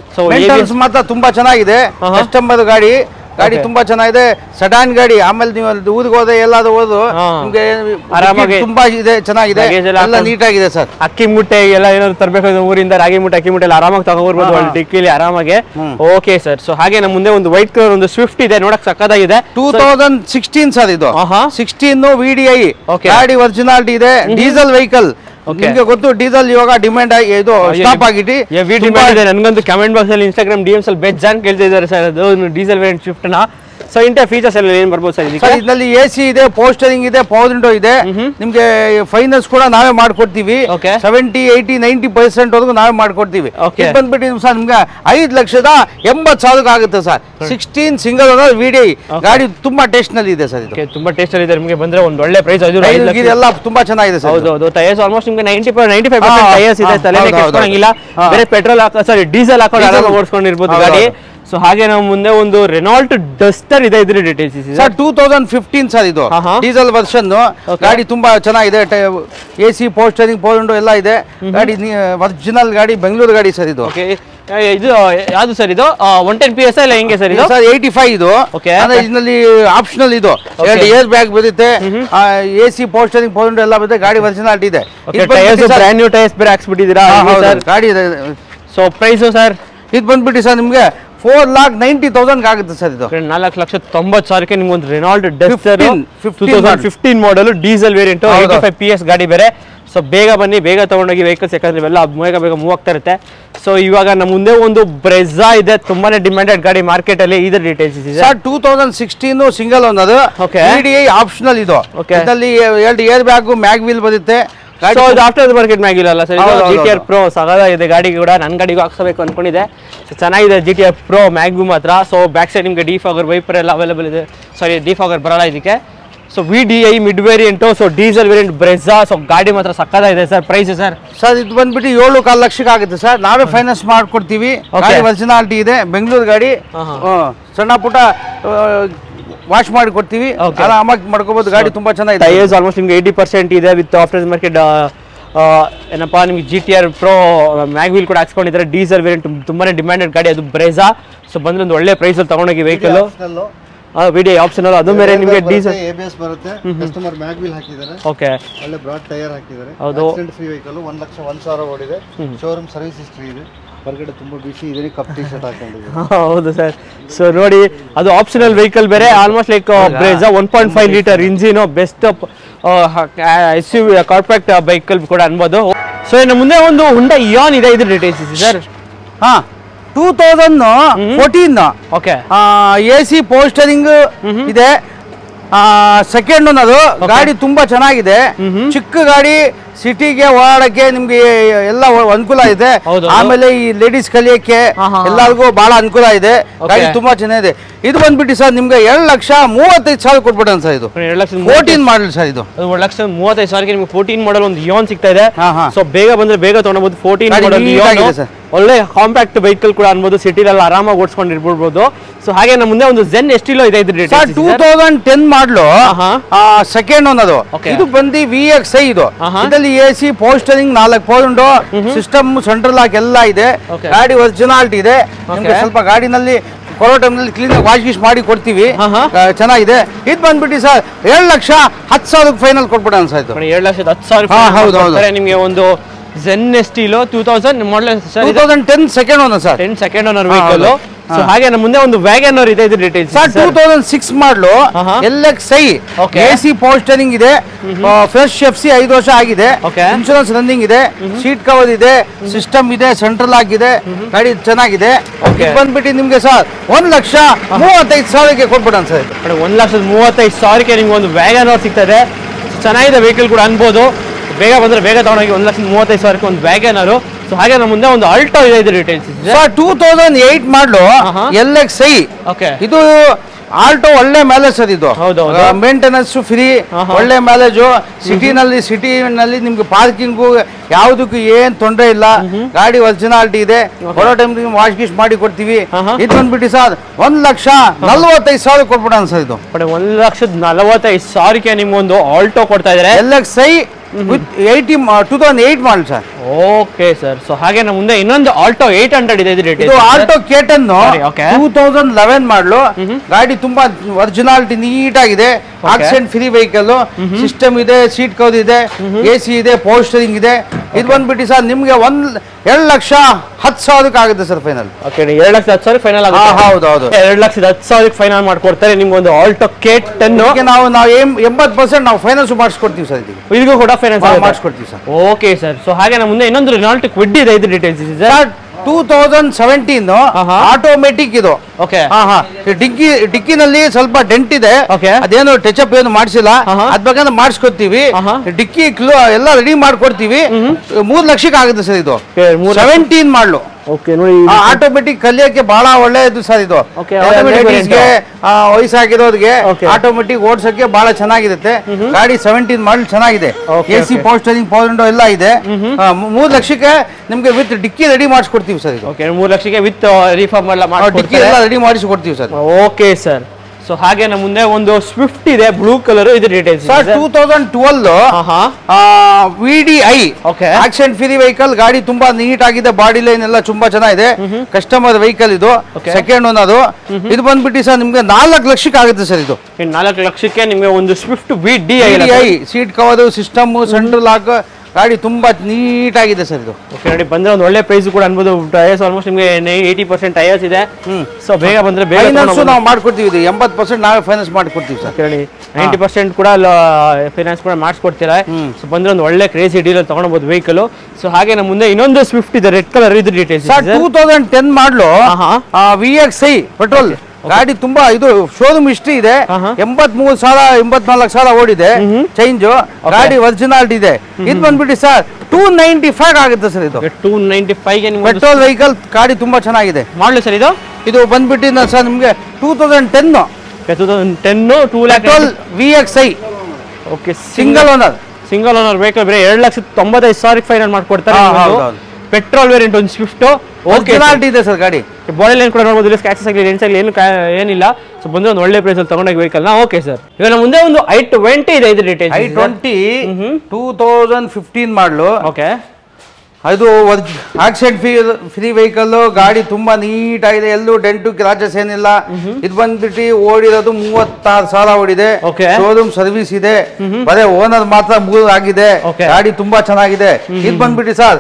Speaker 2: ಸೊ ಮಾತ್ರ ತುಂಬಾ ಚೆನ್ನಾಗಿದೆ, ಕಸ್ಟಮರ್ ಗಾಡಿ ತುಂಬಾ ಚೆನ್ನಾಗಿದೆ, ಸಡಾನ್ ಗಾಡಿ. ಆಮೇಲೆ ನೀವು ಊರಿಗೆ ಹೋದ್ರೆ ಎಲ್ಲಾದ್ರೂ ಹೋದ್ರು ನಿಮ್ಗೆ ಆರಾಮಾಗಿ ತುಂಬಾ ಇದೆ, ಚೆನ್ನಾಗಿದೆ, ಎಲ್ಲ ನೀಟಾಗಿದೆ ಸರ್.
Speaker 3: ಅಕ್ಕಿ ಮುಟ್ಟೆ ಎಲ್ಲ ಏನಾದ್ರು ತರಬೇಕು ಊರಿಂದ, ರಾಗಿ ಮುಟ್ಟೆ ಅಕ್ಕಿ ಮುಟ್ಟೆ ಎಲ್ಲ ಆರಾಮಾಗಿ ತಗೋಬರ್ಬೋದು ಡಿಕ್ಕಿಲಿ ಆರಾಮಾಗಿ. Okay sir. ಸೊ ಹಾಗೆ ನಮ್ಮ ಮುಂದೆ ಒಂದು ವೈಟ್ ಕಲರ್ ಒಂದು ಸ್ವಿಫ್ಟ್ ಇದೆ, ನೋಡಕ್ ಸಕ್ಕದಾಗಿದೆ.
Speaker 2: 2016 ಸರ್ ಇದು. 16 VDI ಗಾಡಿ ಒರಿಜಿನಾಲಿಟಿ ಇದೆ, ಡೀಸೆಲ್ ವೆಹಿಕಲ್. ನಿಮಗೆ ಗೊತ್ತು ಡೀಸೆಲ್ ಇವಾಗ ಡಿಮ್ಯಾಂಡ್ ಆಗಿ ಇದು ಸ್ಟಾಪ್ ಆಗಿದೆ.
Speaker 3: ನನಗಂತೂ ಕಮೆಂಟ್ ಬಾಕ್ಸ್ ಅಲ್ಲಿ ಇನ್ಸ್ಟಾಗ್ರಾಮ್ DMs ಅಲ್ಲಿ ಬೇಜಾನ್ ಕೇಳ್ತಾ ಇದ್ದಾರೆ ಸರ್, ಅದು ಡೀಸೆಲ್ ವೇರಿಯಂಟ್ ಸ್ವಿಫ್ಟ್ ನ. ಸೊ ಇಂಥ ಫೀಚರ್ಸ್ ಎಲ್ಲ ಏನ್ ಬರ್ಬೋದು ಸರ್
Speaker 2: ಇದರಲ್ಲಿ? AC ಇದೆ, ಪೋಸ್ಟರಿಂಗ್ ಇದೆ, ಪವರ್ ವಿಂಡೋ ಇದೆ. ನಿಮ್ಗೆ ಫೈನಾನ್ಸ್ ಕೂಡ ನಾವೇ ಮಾಡ್ಕೊಡ್ತೀವಿ, 70, 80, 90% ವರೆಗೂ ನಾವೇ ಮಾಡ್ಕೊಡ್ತೀವಿ. ಬಂದ್ಬಿಟ್ಟು ಸರ್ ನಿಮ್ಗೆ 5,80,000 ಆಗುತ್ತೆ ಸರ್. 16 ಸಿಂಗಲ್ ಓನರ್ VDI ಗಾಡಿ ತುಂಬಾ ಟೇಸ್ಟ್ ನಲ್ಲಿ ಇದೆ ಸರ್. ಇದು
Speaker 3: ತುಂಬಾ ಟೇಸ್ಟ್ ಅಲ್ಲಿ ಇದೆ, ನಿಮಗೆ ಬಂದ್ರೆ ಒಂದು ಒಳ್ಳೆ ಪ್ರೈಸ್.
Speaker 2: ಇದೆಲ್ಲ ತುಂಬಾ ಚೆನ್ನಾಗಿದೆ ಸರ್.
Speaker 3: ಹೌದು, ಟೈರ್ಸ್ ಆಲ್ಮೋಸ್ಟ್ ನಿಮಗೆ 95% ಟೈರ್ಸ್ ಇದೆ, ತಲೆನೇ ಕೆಡ್ಸ್ಕೊಳಂಗಿಲ್ಲ. ಬೇರೆ ಪೆಟ್ರೋಲ್ ಸಾರಿ ಡೀಸೆಲ್ ಹಾಕೊಂಡು ಆರಾಮಾಗಿ ಓಡಿಸ್ಕೊಂಡಿರ್ಬೋದು ಗಾಡಿ. ಸೊ ಹಾಗೆ ನಾವು ಮುಂದೆ ಒಂದು ರೆನಾಲ್ಟ್ ಡಸ್ಟರ್ ಇದೆ, ಇದ್ರ ಡೀಟೇಲ್ಸ್
Speaker 2: ಸರ್. 2015 ಸರ್ ಇದು, ಡೀಸೆಲ್ ವರ್ಷನ್ ಗಾಡಿ ತುಂಬಾ ಚೆನ್ನಾಗಿದೆ. AC ಪೋಸ್ಟರಿಂಗ್ ಪವರ್ ವಿಂಡೋ ಎಲ್ಲ ಇದೆ ಗಾಡಿ, ಒರಿಜಿನಲ್ ಗಾಡಿ, ಬೆಂಗಳೂರು ಗಾಡಿ ಸರ್ ಇದು.
Speaker 3: ಇದು ಯಾವ್ದು ಸರ್ ಇದು? 110 PS ಇಲ್ಲ ಹೆಂಗೆ ಸರ್ ಇದು?
Speaker 2: ಸರ್ 85 ಇದು. ಇದರಲ್ಲಿ ಆಪ್ಷನಲ್ ಇದು, 2 ಏರ್ ಬ್ಯಾಗ್ ಬರುತ್ತೆ, AC ಪೋಸ್ಟರಿಂಗ್ ಪವರ್ ವಿಂಡೋ ಎಲ್ಲ ಬರುತ್ತೆ, ಗಾಡಿ ಒರಿಜಿನಾಲಿಟಿ ಇದೆ.
Speaker 3: ಬ್ರ್ಯಾಂಡ್ ನ್ಯೂ ಟೈರ್ಸ್ ಬೇರೆ ಹಾಕ್ಸ್ಬಿಟ್ಟಿದ್ದೀರಾ
Speaker 2: ಗಾಡಿ.
Speaker 3: ಸೊ ಪ್ರೈಸು ಸರ್
Speaker 2: ಇದು ಬಂದ್ಬಿಟ್ಟು ಸರ್ ನಿಮ್ಗೆ 4,90,000 ಆಗುತ್ತೆ ಸರ್. ಇದು
Speaker 3: 4,90,000 ನಿಮ್ಗೆ ಒಂದು Renault Duster 2015 model diesel variant 85 PS ಗಾಡಿ ಬೇರೆ. ಸೊ ಬೇಗ ಬನ್ನಿ, ಬೇಗ ತಗೊಂಡೋಗಿ ವೆಹಿಕಲ್ಸ್, ಯಾಕಂದ್ರೆ ಇವೆಲ್ಲ ಬೇಗ ಮೂವ್ ಆಗ್ತಾ ಇರುತ್ತೆ. ಸೊ ಇವಾಗ ನಮ್ಮ ಮುಂದೆ ಒಂದು ಬ್ರೆಜಾ ಇದೆ, ತುಂಬಾನೇ ಡಿಮ್ಯಾಂಡೆಡ್ ಗಾಡಿ ಮಾರ್ಕೆಟ್ ಅಲ್ಲಿ. ಇದರ ಡೀಟೇಲ್ಸ್ ಇದೆ
Speaker 2: sir. 2016 single owner, VDI optional ಇದು. ಇದರಲ್ಲಿ 2 ಏರ್ ಬ್ಯಾಗ್, ಮ್ಯಾಗ್ ವೀಲ್ ಬರುತ್ತೆ.
Speaker 3: ಆಫ್ಟರ್ ಮಾರ್ಕೆಟ್ ಮ್ಯಾಗಿಲ್ಲ ಅಲ್ಲ ಸರ್, GTR Pro ಸಗದಾಗಿದೆ ಗಾಡಿ ಕೂಡ. ನನ್ನ ಗಾಡಿಗೂ ಹಾಕ್ಸಬೇಕು ಅನ್ಕೊಂಡಿದೆ. ಚೆನ್ನಾಗಿದೆ GTR Pro ಮ್ಯಾಗ್ಗೂ ಮಾತ್ರ. ಸೊ ಬ್ಯಾಕ್ ಸೈಡ್ ನಿಮಗೆ ಡಿಫಾಗರ್ ವೈಪರ್ ಎಲ್ಲ ಅವೈಲೇಬಲ್ ಇದೆ. ಸಾರಿ, ಡಿಫಾಗರ್ ಬರಲ್ಲ ಇದಕ್ಕೆ. So VDI mid variant, so diesel variant Brezza. So ಗಾಡಿ ಮಾತ್ರ ಸಕ್ಕದಾಗಿದೆ ಸರ್. Price sir?
Speaker 2: ಸರ್ ಇದು ಬಂದ್ಬಿಟ್ಟು 7.25 ಲಕ್ಷಕ್ಕೆ ಆಗುತ್ತೆ ಸರ್. ನಾವೇ ಫೈನಾನ್ಸ್ ಮಾಡ್ಕೊಡ್ತೀವಿ, ಗಾಡಿ ಒರಿಜಿನಾಲಿಟಿ ಇದೆ, ಬೆಂಗಳೂರು ಗಾಡಿ. ಸಣ್ಣ ಪುಟ್ಟ ವಾಶ್ ಮಾಡಿ ಕೊಡ್ತೀವಿ, ಆರಾಮಾಗಿ ಮಾಡ್ಕೋಬಹುದು. ಗಾಡಿ ತುಂಬಾ ಚೆನ್ನಾಗಿದೆ.
Speaker 3: ಟೈರ್ಸ್ ಆಲ್ಮೋಸ್ಟ್ ನಿಮ್ಗೆ 80% ಇದೆ ವಿತ್ ಆಫ್ಟರ್ ಮಾರ್ಕೆಟ್. ಏನಪ್ಪಾ ನಿಮ್ಗೆ GTR Pro ಮ್ಯಾಗ್ ವೀಲ್ ಕೂಡ ಹಾಕ್ಸ್ಕೊಂಡಿದ್ದಾರೆ. ಡೀಸೆಲ್ ವೇರಿಯಂಟ್ ತುಂಬಾನೇ ಡಿಮ್ಯಾಂಡೆಡ್ ಗಾಡಿ, ಅದು ಬ್ರೆಜಾ. ಸೊ ಬಂದ್ರೆ ಒಂದು ಒಳ್ಳೆ ಪ್ರೈಸ್ ಅಲ್ಲಿ ತಗೊಂಡೋಗಿ ವೆಹಿಕಲ್. VDI ಆಪ್ಷನಲ್, ಅದು ಬೇರೆ ನಿಮಗೆ ಡೀಸೆಲ್
Speaker 1: ABS ಬರುತ್ತೆ, ಕಸ್ಟಮರ್ ಮ್ಯಾಗ್ ವೀಲ್ ಹಾಕಿದ್ದಾರೆ.
Speaker 3: ಓಕೆ,
Speaker 1: ಒಳ್ಳೆ ಬ್ರಾಡ್ ಟೈರ್ ಹಾಕಿದ್ದಾರೆ.
Speaker 3: ಹೌದು,
Speaker 1: ಆಕ್ಸಿಡೆಂಟ್ ಫ್ರೀ ವೆಹಿಕಲ್, 1,01,000 ಓಡಿದೆ. ಶೋರೂಮ್ ಸರ್ವಿಸ್ ಹಿಸ್ಟ್ರಿ ಇದೆ. ಹೊರಗಡೆ ತುಂಬಾ ಬಿಸಿ ಇದೆ, ಕಪ್ ಟಿ ಶರ್ಟ್ ಹಾಕೊಂಡಿದ್ದಾರೆ.
Speaker 3: ಹೌದು ಸರ್. ಸೊ ನೋಡಿ, ಅದು ಆಪ್ಷನಲ್ ವೆಹಿಕಲ್ ಬೇರೆ. Almost like Brezza 1.5 litre engine, best SUV compact vehicle ಕೂಡ ಅನ್ಬೋದು. ಸೊ ಇನ್ನು ಮುಂದೆ ಒಂದು ಹುಂಡಾ ಇಯಾನ್ ಇದೆ, ಇದ್ರ ಡೀಟೇಲ್ಸ್ ಇದೆ ಸರ್.
Speaker 2: 2014
Speaker 3: ಓಕೆ,
Speaker 2: AC ಪೋಸ್ಟರಿಂಗ್ ಇದೆ, ಸೆಕೆಂಡ್ ಓನರ್ ಗಾಡಿ. ತುಂಬಾ ಚೆನ್ನಾಗಿದೆ, ಚಿಕ್ಕ ಗಾಡಿ, ಸಿಟಿಗೆ ಓಡಾಡಕ್ಕೆ ನಿಮ್ಗೆ ಎಲ್ಲ ಅನುಕೂಲ ಇದೆ. ಆಮೇಲೆ ಈ ಲೇಡೀಸ್ ಕಲಿಯಕ್ಕೆ ಎಲ್ಲರಿಗೂ ಬಹಳ ಅನುಕೂಲ ಇದೆ. ಗಾಡಿ ತುಂಬಾ ಚೆನ್ನಾಗಿದೆ. ಇದು ಬಂದ್ಬಿಟ್ಟು ಸರ್ ನಿಮ್ಗೆ 2,35,000 ಕೊಟ್ಬಿಡೋಣ ಸರ್. ಇದು 14 ಮಾಡಲ್ ಸರ್. ಇದು
Speaker 3: 1,35,000 ನಿಮ್ಗೆ 14 ಮಾಡಲ್ ಒಂದು ಇಯಾನ್ ಸಿಗ್ತಾ ಇದೆ. ಸೊ ಬೇಗ ಬಂದ್ರೆ ಬೇಗ ತಗೊಂಡ್ಬೋದು. 14 ಮಾಡಲ್ ಇಯಾನ್ ಒಳ್ಳೆ ಕಾಂಪ್ಯಾಕ್ಟ್ ವೆಹಿಕಲ್ ಕೂಡ ಅನ್ಬೋದು, ಸಿಟಿಲೆಲ್ಲ ಆರಾಮಾಗಿ ಓಡಿಸ್ಕೊಂಡಿರ್ಬೋದು. ಸೊ ಹಾಗೆ ನಮ್ಮ ಮುಂದೆ ಒಂದು ಜೆನ್ ಎಸ್ಟಿಲೋ ಇದೆ, ಇದ್ರ
Speaker 2: ಡೀಟೇಲ್ಸ್ 2010 ಮಾಡಲು, ಸೆಕೆಂಡ್ ಓನರ್. ಇದು ಬಂದು VXI. ಇದು ಇದರಲ್ಲಿ AC power steering 4 power window, system central lock ಎಲ್ಲ ಇದೆ. ಗಾಡಿ ಒರಿಜಿನಾಲಿಟಿ ಇದೆ. ನಿಮ್ಗೆ ಸ್ವಲ್ಪ ಗಾಡಿನಲ್ಲಿ ಕೊರೋ ಟೈಮ್ನಲ್ಲಿ ಕ್ಲೀನ್ ವಾಶ್ ಗೀಶ್ ಮಾಡಿ ಕೊಡ್ತೀವಿ, ಚೆನ್ನಾಗಿದೆ. ಇದು ಬಂದ್ಬಿಟ್ಟು ಸರ್ 7,10,000 ಫೈನಲ್ ಕೊಟ್ಬಿಡೋಣ ಸರ್. ಇದು
Speaker 3: 7,10,000. ಹೌದು ಹೌದು. ನಿಮಗೆ ಒಂದು Zen Estilo 2000 model,
Speaker 2: 2010 second owner sir.
Speaker 3: 10 second owner vehicle. So ಹಾಗೆ ನಮ್ಮ ಮುಂದೆ ಒಂದು ವ್ಯಾಗನರ್ ಇದೆ, ಇದ್ರ ಡೀಟೇಲ್ಸ್
Speaker 2: ಸರ್. 2006 ಮಾಡಲು, LXI, AC ಪೋಸ್ಟರಿಂಗ್ ಇದೆ, ಫ್ರೆಶ್ FC 5 ವರ್ಷ ಆಗಿದೆ, ಇನ್ಶೂರೆನ್ಸ್ ರನ್ನಿಂಗ್ ಇದೆ, ಸೀಟ್ ಕವರ್ ಇದೆ, ಸಿಸ್ಟಮ್ ಇದೆ, ಸೆಂಟ್ರಲ್ ಆಗಿದೆ, ಗಾಡಿ ಚೆನ್ನಾಗಿದೆ. ಬಂದ್ಬಿಟ್ಟು ನಿಮ್ಗೆ ಸರ್ 1,35,000 ಕೊಟ್ಬಿಡೋಣ ಸರ್.
Speaker 3: 1,35,000 ನಿಮ್ಗೆ ಒಂದು ವ್ಯಾಗನರ್ ಸಿಗ್ತದೆ. ಚೆನ್ನಾಗಿದೆ ವೆಹಿಕಲ್ ಕೂಡ ಅನ್ಬೋದು. ಬೇಗ ಬಂದ್ರೆ ಬೇಗ ತಗೊಂಡೋಗಿ 1,35,000 ಒಂದು ವ್ಯಾಗನರು. ಸೊ ಹಾಗೆ ನಮ್ಮ ಮುಂದೆ ಒಂದು ಆಲ್ಟೋ ಇದೆ, ಇದು ಡೀಟೇಲ್ಸ್ ಇದೆ
Speaker 2: ಸರ್ 2008 ಮಾಡಲು LXi.
Speaker 3: ಓಕೆ,
Speaker 2: ಇದು ಆಲ್ಟೋ ಒಳ್ಳೆ ಮೈಲೇಜ್ ಸರ್ ಇದು. ಮೇಂಟೆನೆನ್ಸ್ ಫ್ರೀ, ಒಳ್ಳೆ ಮೈಲೇಜು. ಸಿಟಿನಲ್ಲಿ ನಿಮ್ಗೆ ಪಾರ್ಕಿಂಗು ಯಾವುದಕ್ಕೂ ಏನ್ ತೊಂದರೆ ಇಲ್ಲ. ಗಾಡಿ ಒರಿಜಿನಾಲಿಟಿ ಇದೆ. ಬರೋ ಟೈಮ್ ವಾಶ್ ಗೀಶ್ ಮಾಡಿ ಕೊಡ್ತೀವಿ. ಇದು ಬಂದ್ಬಿಟ್ಟು ಸರ್ 1,45,000 ಕೊಟ್ಬಿಡೋಣ ಸರ್. ಇದು
Speaker 3: 1,45,000ಕ್ಕೆ ನಿಮ್ಗೊಂದು ಆಲ್ಟೋ ಕೊಡ್ತಾ ಇದ್ದಾರೆ.
Speaker 2: LXi with 2008 model sir.
Speaker 3: Okay sir. So ಹಾಗೆ ನಮ್ಮ ಮುಂದೆ ಇನ್ನೊಂದು ಆಲ್ಟೋ 800 ಇದೆ,
Speaker 2: ಇದು ಆಲ್ಟೋ K10 2011 ಮಾಡಲು. ಗಾಡಿ ತುಂಬಾ ಒರಿಜಿನಾಲಿಟಿ ನೀಟ್ ಆಗಿದೆ. ಆಕ್ಸಿಡೆಂಟ್ ಫ್ರೀ ವೆಹಿಕಲ್, ಸಿಸ್ಟಮ್ ಇದೆ, ಸೀಟ್ ಕವರ್ ಇದೆ, AC ಇದೆ, ಪೋಸ್ಟರಿಂಗ್ ಇದೆ. ಇದು ಬಂದ್ಬಿಟ್ಟು ಸರ್ ನಿಮ್ಗೆ 2,10,000 ಆಗುತ್ತೆ ಸರ್ ಫೈನಲ್.
Speaker 3: ಓಕೆ, 2,10,000 ಫೈನಲ್ ಆಗುತ್ತೆ.
Speaker 2: ಹೌದು ಹೌದು,
Speaker 3: 2,10,000 ಫೈನಲ್ ಮಾಡ್ಕೊಡ್ತಾರೆ ನಿಮ್ಗೊಂದು ಆಲ್ಟೋ K10.
Speaker 2: ನಾವು 80% ನಾವು ಫೈನಾನ್ಸ್ ಮಾಡಿಸ್ಕೊಡ್ತೀವಿ ಸರ್.
Speaker 3: ಇದಕ್ಕೂ ಕೂಡ ಫೈನಾನ್ಸ್
Speaker 2: ಮಾಡಿಸ್ಕೊಡ್ತೀವಿ ಸರ್.
Speaker 3: Okay sir. ಸೊ ಹಾಗೆ ನಮ್ಮ ಮುಂದೆ ಇನ್ನೊಂದು ರೆನಾಲ್ಟ್ ಕ್ವಿಡ್ ಇದೆ, ಇದು ಡೀಟೇಲ್ಸ್ ಇದೆ ಸರ್.
Speaker 2: 2017 ಆಟೋಮೆಟಿಕ್ ಇದು.
Speaker 3: ಓಕೆ,
Speaker 2: ಡಿಕ್ಕಿನಲ್ಲಿ ಸ್ವಲ್ಪ ಡೆಂಟ್ ಇದೆ. ಅದೇನು ಟಚ್ ಅಪ್ ಏನು ಮಾಡಿಸಿಲ್ಲ. ಅದ್ ಬೇಕಾದ್ರೆ ಮಾಡಿಸ್ಕೊಡ್ತೀವಿ. ಡಿಕ್ಕಿ ಎಲ್ಲ ರೆಡಿ ಮಾಡ್ಕೊಡ್ತೀವಿ. 3 ಲಕ್ಷಕ್ಕೆ ಆಗುತ್ತೆ ಸರ್ ಇದು. 17 ಮಾಡಲು.
Speaker 3: ಓಕೆ, ನೋಡಿ
Speaker 2: ಆಟೋಮೆಟಿಕ್ ಕಲಿಯಕ್ಕೆ ಬಹಳ ಒಳ್ಳೆಯದು ಸರ್ ಇದು. ಲೇಡೀಸ್ಗೆ, ವಯಸ್ಸಾಗಿರೋರಿಗೆ ಆಟೋಮೆಟಿಕ್ ಓಡಿಸಕ್ಕೆ ಬಹಳ ಚೆನ್ನಾಗಿರುತ್ತೆ. ಗಾಡಿ 17 ಮಾಡಲ್ ಚೆನ್ನಾಗಿದೆ. AC ಪೋಸ್ಟರಿಂಗ್ ಪವರ್ ವಿಂಡೋ ಎಲ್ಲ ಇದೆ. 3 ಲಕ್ಷಕ್ಕೆ ನಿಮ್ಗೆ ವಿತ್ ಡಿಕ್ಕಿ ರೆಡಿ ಮಾಡಿಸ್ಕೊಡ್ತೀವಿ ಸರ್ ಇದು.
Speaker 3: ಓಕೆ, 3 ಲಕ್ಷಕ್ಕೆ ವಿತ್ ರಿಫಾರ್ಮ್ ಎಲ್ಲ
Speaker 2: ಡಿಕ್ಕಿ ಎಲ್ಲ ರೆಡಿ ಮಾಡಿಸಿಕೊಡ್ತೀವಿ ಸರ್.
Speaker 3: Okay sir. ಸೊ ಹಾಗೆ ನಮ್ಮ ಮುಂದೆ ಒಂದು ಸ್ವಿಫ್ಟ್ ಇದೆ, ಬ್ಲೂ ಕಲರ್, ಇದು details
Speaker 2: sir. 2012 VDI accident free vehicle. ಗಾಡಿ ತುಂಬಾ ನೀಟ್ ಆಗಿದೆ. ಬಾಡಿ ಲೈನ್ ಎಲ್ಲ ತುಂಬಾ ಚೆನ್ನಾಗಿದೆ. ಕಸ್ಟಮರ್ ವೆಹಿಕಲ್ ಇದು, ಸೆಕೆಂಡ್ ಓನ್ ಅದು. ಇದು ಬಂದ್ಬಿಟ್ಟು ಸರ್ ನಿಮ್ಗೆ 4 ಲಕ್ಷಕ್ಕೆ ಆಗುತ್ತೆ ಸರ್. ಇದು
Speaker 3: 4 ಲಕ್ಷಕ್ಕೆ ನಿಮ್ಗೆ ಒಂದು Swift VDI
Speaker 2: seat cover, system, central lock. ಗಾಡಿ ತುಂಬಾ ನೀಟ್ ಆಗಿದೆ ಸರ್ ಇದು.
Speaker 3: ಓಕೆ, ನೋಡಿ ಬಂದ್ರೆ ಒಂದು ಒಳ್ಳೆ ಪ್ರೈಸ್ ಕೂಡ ಅನ್ಬೋದು. ಟೈರ್ಸ್ ಆಲ್ಮೋಸ್ಟ್ ನಿಮಗೆ 80% ಟೈರ್ಸ್ ಇದೆ. ಸೊ ಬೇಗ ಬಂದ್ರೆ ಬೇಗ
Speaker 2: ನಾವು ಮಾಡ್ಕೊಡ್ತೀವಿ. ಇದು 80% ನಾವೇ ಫೈನಾನ್ಸ್ ಮಾಡ್ಕೊಡ್ತೀವಿ ಸರ್.
Speaker 3: ಕೇಳಿ 90% ಕೂಡ ಫೈನಾನ್ಸ್ ಕೂಡ ಮಾಡಿಸ್ಕೊಡ್ತೀರಾ. ಸೊ ಬಂದ್ರೆ ಒಂದು ಒಳ್ಳೆ ಕ್ರೇಜಿ ಡೀಲ್ ತಗೊಂಡ್ಬೋದು ವೆಹಿಕಲ್. ಸೊ ಹಾಗೆ ನಮ್ಮ ಮುಂದೆ ಇನ್ನೊಂದು ಸ್ವಿಫ್ಟ್ ಇದೆ, ರೆಡ್ ಕಲರ್, ಇದು details
Speaker 2: sir. 2010 model VXi petrol ಗಾಡಿ. ತುಂಬಾ ಇದು ಶೋರೂಮ್ ಹಿಸ್ಟ್ರಿ ಇದೆ. 83,000 84,000 ಓಡಿದೆ. ಚೇಂಜ್ ಗಾಡಿ ಒರಿಜಿನಾಲಿಟಿ ಇದೆ. ಇದು ಬಂದ್ಬಿಟ್ಟು ಸರ್ 295 ಆಗುತ್ತೆ ಸರ್. ಇದು
Speaker 3: 295ಗೆ
Speaker 2: ಪೆಟ್ರೋಲ್ ವೆಹಿಕಲ್. ಗಾಡಿ ತುಂಬಾ ಚೆನ್ನಾಗಿದೆ.
Speaker 3: ಮಾಡಲಿ ಸರ್. ಇದು
Speaker 2: ಬಂದ್ಬಿಟ್ಟು ಸರ್ ನಿಮ್ಗೆ 2010
Speaker 3: 2 lakh
Speaker 2: petrol VXi.
Speaker 3: Okay,
Speaker 2: single owner
Speaker 3: vehicle ಬೇರೆ 2,95,000 ಫೈನಲ್ ಮಾಡ್ಕೊಡ್ತಾರೆ. ಪೆಟ್ರೋಲ್ ವೇರಿಯಂಟ್ ಒಂದು ಸ್ವಿಫ್ಟ್.
Speaker 2: ಒರಿಜಿನಾಲಿಟಿ ಇದೆ ಸರ್ ಗಾಡಿ.
Speaker 3: ಬಾಡಿ ಲೈನ್ ಕೂಡ ನೋಡಬಹುದು. ಸ್ಕ್ರಾಚಸ್ ಆಗಲಿ, ಡೆಂಟ್ಸ್ ಆಗಲಿ ಏನಿಲ್ಲ. ಸೊ ಬಂದ್ರೆ ಒಂದು ಒಳ್ಳೆ ಪ್ರೈಸ್ ಅಲ್ಲಿ ತಗೊಂಡೋಗಿ ವೆಹಿಕಲ್. Okay sir. ಇವಾಗ ನಮ್ಮ ಮುಂದೆ ಒಂದು i20 ಇದೆ, ಇದು ಡೀಟೇಲ್ಸ್.
Speaker 2: i20 2015 ಮಾಡಲು.
Speaker 3: ಓಕೆ,
Speaker 2: ಅದು ಆಕ್ಸಿಡೆಂಟ್ ಫ್ರೀ ವೆಹಿಕಲ್. ಗಾಡಿ ತುಂಬಾ ನೀಟ್ ಆಗಿದೆ. ಎಲ್ಲೂ ಡೆಂಟು ಕ್ರಾಚಸ್ ಏನಿಲ್ಲ. ಇದು ಬಂದ್ಬಿಟ್ಟು ಓಡಿರೋದು 36,000 ಓಡಿದೆ. ಶೋರೂಮ್ ಸರ್ವಿಸ್ ಇದೆ. ಬರೇ ಓನರ್ ಮಾತ್ರ 3 ಆಗಿದೆ. ಗಾಡಿ ತುಂಬಾ ಚೆನ್ನಾಗಿದೆ. ಇದು ಬಂದ್ಬಿಟ್ಟು ಸರ್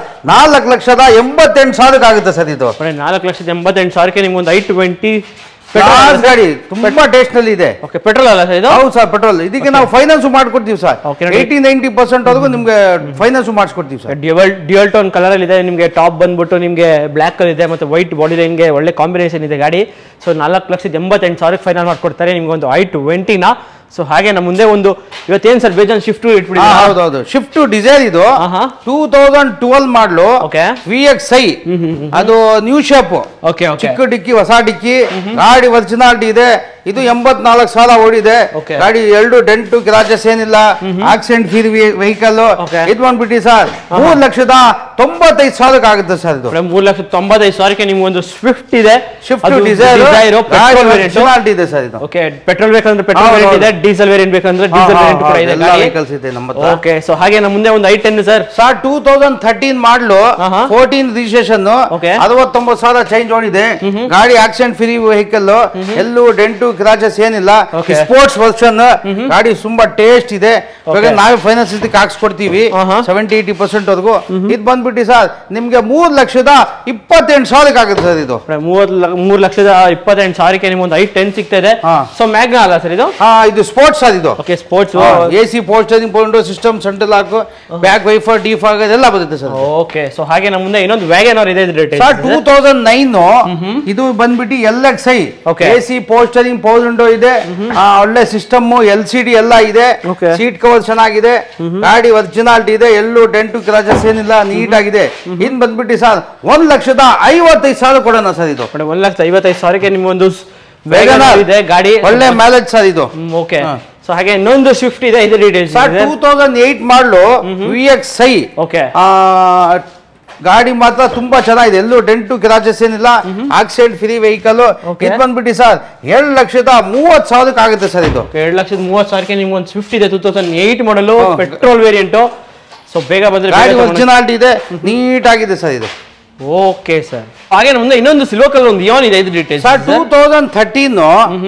Speaker 2: 4,88,000 ಆಗುತ್ತೆ ಸರ್. ಇದು
Speaker 3: 4,88,000ಕ್ಕೆ ನಿಮ್ಗೆ ಒಂದು i20
Speaker 2: ಗಾಡಿ ತುಂಬಾ ಟೇಸ್ಟ್ ನಲ್ಲಿ ಇದೆ.
Speaker 3: ಓಕೆ, ಪೆಟ್ರೋಲ್ ಅಲ್ಲ ಸರ್ ಇದು?
Speaker 2: ಹೌದು ಸರ್, ಪೆಟ್ರೋಲ್. ಇದಕ್ಕೆ ನಾವು ಫೈನಾನ್ಸ್ ಮಾಡ್ಕೊಡ್ತೀವಿ ಸರ್. 80-90% ವರೆಗೂ ನಿಮ್ಗೆ ಫೈನಾನ್ಸ್ ಮಾಡಿಸ್ಕೊಡ್ತೀವಿ ಸರ್.
Speaker 3: ಡ್ಯುಯಲ್ ಟೋನ್ ಕಲರ್ ಅಲ್ಲಿ ಇದೆ. ನಿಮ್ಗೆ ಟಾಪ್ ಬಂದ್ಬಿಟ್ಟು ನಿಮ್ಗೆ ಬ್ಲಾಕ್ ಕಲರ್ ಇದೆ, ಮತ್ತೆ ವೈಟ್ ಬಾಡಿ ಲೈನ್ಗೆ ಒಳ್ಳೆ ಕಾಂಬಿನೇಷನ್ ಇದೆ ಗಾಡಿ. ಸೊ 4,88,000 ಫೈನಲ್ ಮಾಡ್ಕೊಡ್ತಾರೆ ನಿಮ್ಗೆ ಒಂದು i20ನ. ಸೊ ಹಾಗೆ ನಮ್ಮ ಮುಂದೆ ಒಂದು ಇವತ್ತೇನ್ ಸರ್ ಬೇಜಾನ್ ಶಿಫ್ಟ್ ಇಟ್ಬಿಡಿ.
Speaker 2: ಹೌದೌದು, ಶಿಫ್ಟ್ ಡಿಸೈರ್ ಇದು 2012 ಮಾಡಲು VXi. ಅದು ನ್ಯೂ ಶೇಪ್. ಚಿಕ್ಕ ಡಿಕ್ಕಿ, ಹೊಸ ಡಿಕ್ಕಿ. ಗಾಡಿ ಒರಿಜಿನಾಲಿಟಿ ಇದೆ. ಇದು 84,000 ಓಡಿದೆ. ಗಾಡಿ 2 ಡೆಂಟು ಕ್ರಾಚಸ್ ಏನಿಲ್ಲ. Accident free vehicle. ಇದು ಬಂದ್ಬಿಟ್ಟು ಸರ್ 3,95,000 ಆಗುತ್ತೆ ಸರ್. ಇದು
Speaker 3: 3,95,000ಕ್ಕೆ ನಿಮ್ಗೆ ಒಂದು ಸ್ವಿಫ್ಟ್ ಇದೆ.
Speaker 2: ಶಿಫ್ಟ್ ಡಿಸೈರ್ ಇದೆ ಸರ್. ಇದು
Speaker 3: ಓಕೆ, ಪೆಟ್ರೋಲ್ ಬೇಕಂದ್ರೆ ಪೆಟ್ರೋಲ್ ವೇರಿಯಂಟ್ ಇದೆ, ಡೀಸೆಲ್ ವೇರಿಯಂಟ್ ಬೇಕಂದ್ರೆ ಡೀಸೆಲ್ ವೇರಿಯಂಟ್ ಕೂಡ ಇದೆ.
Speaker 2: ವೆಹಿಕಲ್ಸ್ ಇದೆ ನಮ್ಮ ಹತ್ರ.
Speaker 3: ಓಕೆ, ಸೊ ಹಾಗೆ ನಮ್ಮ ಮುಂದೆ ಒಂದು i10 ಸರ್.
Speaker 2: 2013 ಮಾಡಲು 14 ರಿಜಿಸ್ಟ್ರೇಷನ್. 69,000 ಚೇಂಜ್ ಓಡಿದೆ. ಗಾಡಿ ಆಕ್ಸಿಡೆಂಟ್ ಫ್ರೀ ವೆಹಿಕಲ್. ಎಲ್ಲೂ ಡೆಂಟು ಕ್ರಾಚಸ್ ಏನಿಲ್ಲ. Sports version. ಗಾಡಿ ತುಂಬಾ ಟೇಸ್ಟ್ ಇದೆ. ನಾವೇ ಫೈನಾನ್ಸ್ ಹಾಕ್ಸ್ಕೊಡ್ತೀವಿ 70-80% ವರೆಗೂ. ಇದು ಬಂದ್ಬಿಟ್ಟು ಸರ್ ನಿಮ್ಗೆ 3,28,000 ಆಗುತ್ತೆ ಸರ್. ಇದು
Speaker 3: 3,28,000ಕ್ಕೆ ನಿಮ್ಗೆ ಒಂದು i10 ಸಿಗ್ತಾ ಇದೆ. ಸೊ ಮ್ಯಾಗ್ನಾ ಅಲ್ಲ ಸರ್ ಇದು?
Speaker 2: ಇದು ಸ್ಪೋರ್ಟ್ಸ್ ಸರ್. ಇದು
Speaker 3: okay, sports.
Speaker 2: AC power steering window system, central lock, back wiper, defog ಎಲ್ಲ ಬರುತ್ತೆ ಸರ್.
Speaker 3: ಓಕೆ, ಸೊ ಹಾಗೆ ನಮ್ಮ ಮುಂದೆ ಇನ್ನೊಂದು ವ್ಯಾಗನರ್ ಇದೆ.
Speaker 2: ಸರ್ 2009 ಇದು ಬಂದ್ಬಿಟ್ಟು LXi. AC power steering power window ಇದೆ. ಒಳ್ಳೆ ಸಿಸ್ಟಮ್, LCD ಎಲ್ಲ ಇದೆ. ಸೀಟ್ ಕವರ್ ಚೆನ್ನಾಗಿದೆ. ಗಾಡಿ ಒರಿಜಿನಾಲಿಟಿ ಇದೆ. ಎಲ್ಲೂ ಡೆಂಟು ಕ್ರಾಚಸ್ ಏನಿಲ್ಲ. ನೀಟ್ ನೀಟಾಗಿದೆ. ಇನ್ ಬಂದ್ಬಿಟ್ಟು ಸರ್ 1,55,000 ಕೊಡೋಣ ಸರ್ ಇದು.
Speaker 3: 1,55,000ಕ್ಕೆ ನಿಮ್ಗೊಂದು
Speaker 2: ವ್ಯಾಗನರ್
Speaker 3: ಇದೆ ಗಾಡಿ,
Speaker 2: ಒಳ್ಳೆ ಮೈಲೇಜ್ ಸರ್ ಇದು.
Speaker 3: ಓಕೆ. ಸೊ ಹಾಗೆ ಇನ್ನೊಂದು ಸ್ವಿಫ್ಟ್ ಇದೆ, ಇದು ಡೀಟೇಲ್ಸ್
Speaker 2: ಸರ್ 2008 ಮಾಡಲು VXi.
Speaker 3: ಓಕೆ.
Speaker 2: ಗಾಡಿ ಮಾತ್ರ ತುಂಬಾ ಚೆನ್ನಾಗಿದೆ, ಎಲ್ಲೂ ಡೆಂಟು ಕ್ರಾಚಸ್ ಏನಿಲ್ಲ, ಆಕ್ಸಿಡೆಂಟ್ ಫ್ರೀ ವೆಹಿಕಲ್. ಇದು ಬಂದ್ಬಿಟ್ಟು ಸರ್ 7,30,000 ಆಗುತ್ತೆ ಸರ್ ಇದು.
Speaker 3: 7,30,000ಕ್ಕೆ ನಿಮ್ಗೆ ಒಂದು ಸ್ವಿಫ್ಟ್ ಇದೆ, 2008 ಮಾಡಲು ಪೆಟ್ರೋಲ್ ವೇರಿಯಂಟ್. ಸೊ ಬೇಗ ಬಂದ್ರೆ
Speaker 2: ಗಾಡಿ ಒರಿಜಿನಾಲಿಟಿ ಇದೆ, ನೀಟ್ ಆಗಿದೆ ಸರ್ ಇದು.
Speaker 3: Okay sir. ಹಾಗೆ ಮುಂದೆ ಇನ್ನೊಂದು ಸಿಲ್ವರ್ ಕಲರ್ ಒಂದು ಇಯಾನ್ ಇದೆ, ಇದು ಡೀಟೇಲ್ಸ್
Speaker 2: ಸರ್ 2013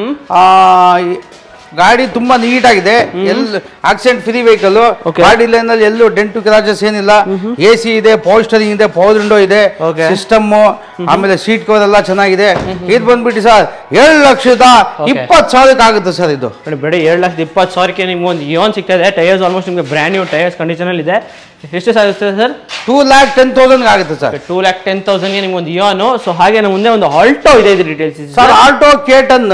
Speaker 2: ಗಾಡಿ ತುಂಬಾ ನೀಟ್ ಆಗಿದೆ, ಎಲ್ಲ ಆಕ್ಸಿಡೆಂಟ್ ಫ್ರೀ ವೆಹಿಕಲ್. ಗಾಡಿ ಲೈನ್ ಅಲ್ಲಿ ಎಲ್ಲೂ ಡೆಂಟು ಕ್ರಾಚಸ್ ಏನಿಲ್ಲ, AC ಇದೆ, ಪವರ್ ಸ್ಟೀರಿಂಗ್ ಇದೆ, ಪವರ್ ವಿಂಡೋ ಇದೆ, ಸಿಸ್ಟಮ್, ಆಮೇಲೆ ಸೀಟ್ ಕವರ್ ಎಲ್ಲ ಚೆನ್ನಾಗಿದೆ. ಇದು ಬಂದ್ಬಿಟ್ಟು ಸರ್ 7,20,000 ಆಗುತ್ತೆ ಸರ್ ಇದು.
Speaker 3: ಬೇಡ 7,20,000ಕ್ಕೆ ನಿಮ್ಗೆ ಒಂದು ಇಯಾನ್ ಸಿಗ್ತಾ ಇದೆ. ಟೈರ್ಸ್ ಆಲ್ಮೋಸ್ಟ್ ನಿಮ್ಗೆ ಬ್ರ್ಯಾಂಡ್ ನ್ಯೂ ಟೈರ್ಸ್ ಕಂಡೀಷನ್ ಅಲ್ಲಿ ಇದೆ. ಎಷ್ಟು ಆಗುತ್ತೆ ಸರ್?
Speaker 2: 2,10,000 ಆಗುತ್ತೆ ಸರ್.
Speaker 3: 2,10,000ಗೆ ನಿಮ್ಗೆ ಒಂದು ಇಯಾನ್. ಸೊ ಹಾಗೆ ಮುಂದೆ ಒಂದು ಆಲ್ಟೋ ಇದೆ, ಇದು details
Speaker 2: sir. Alto K10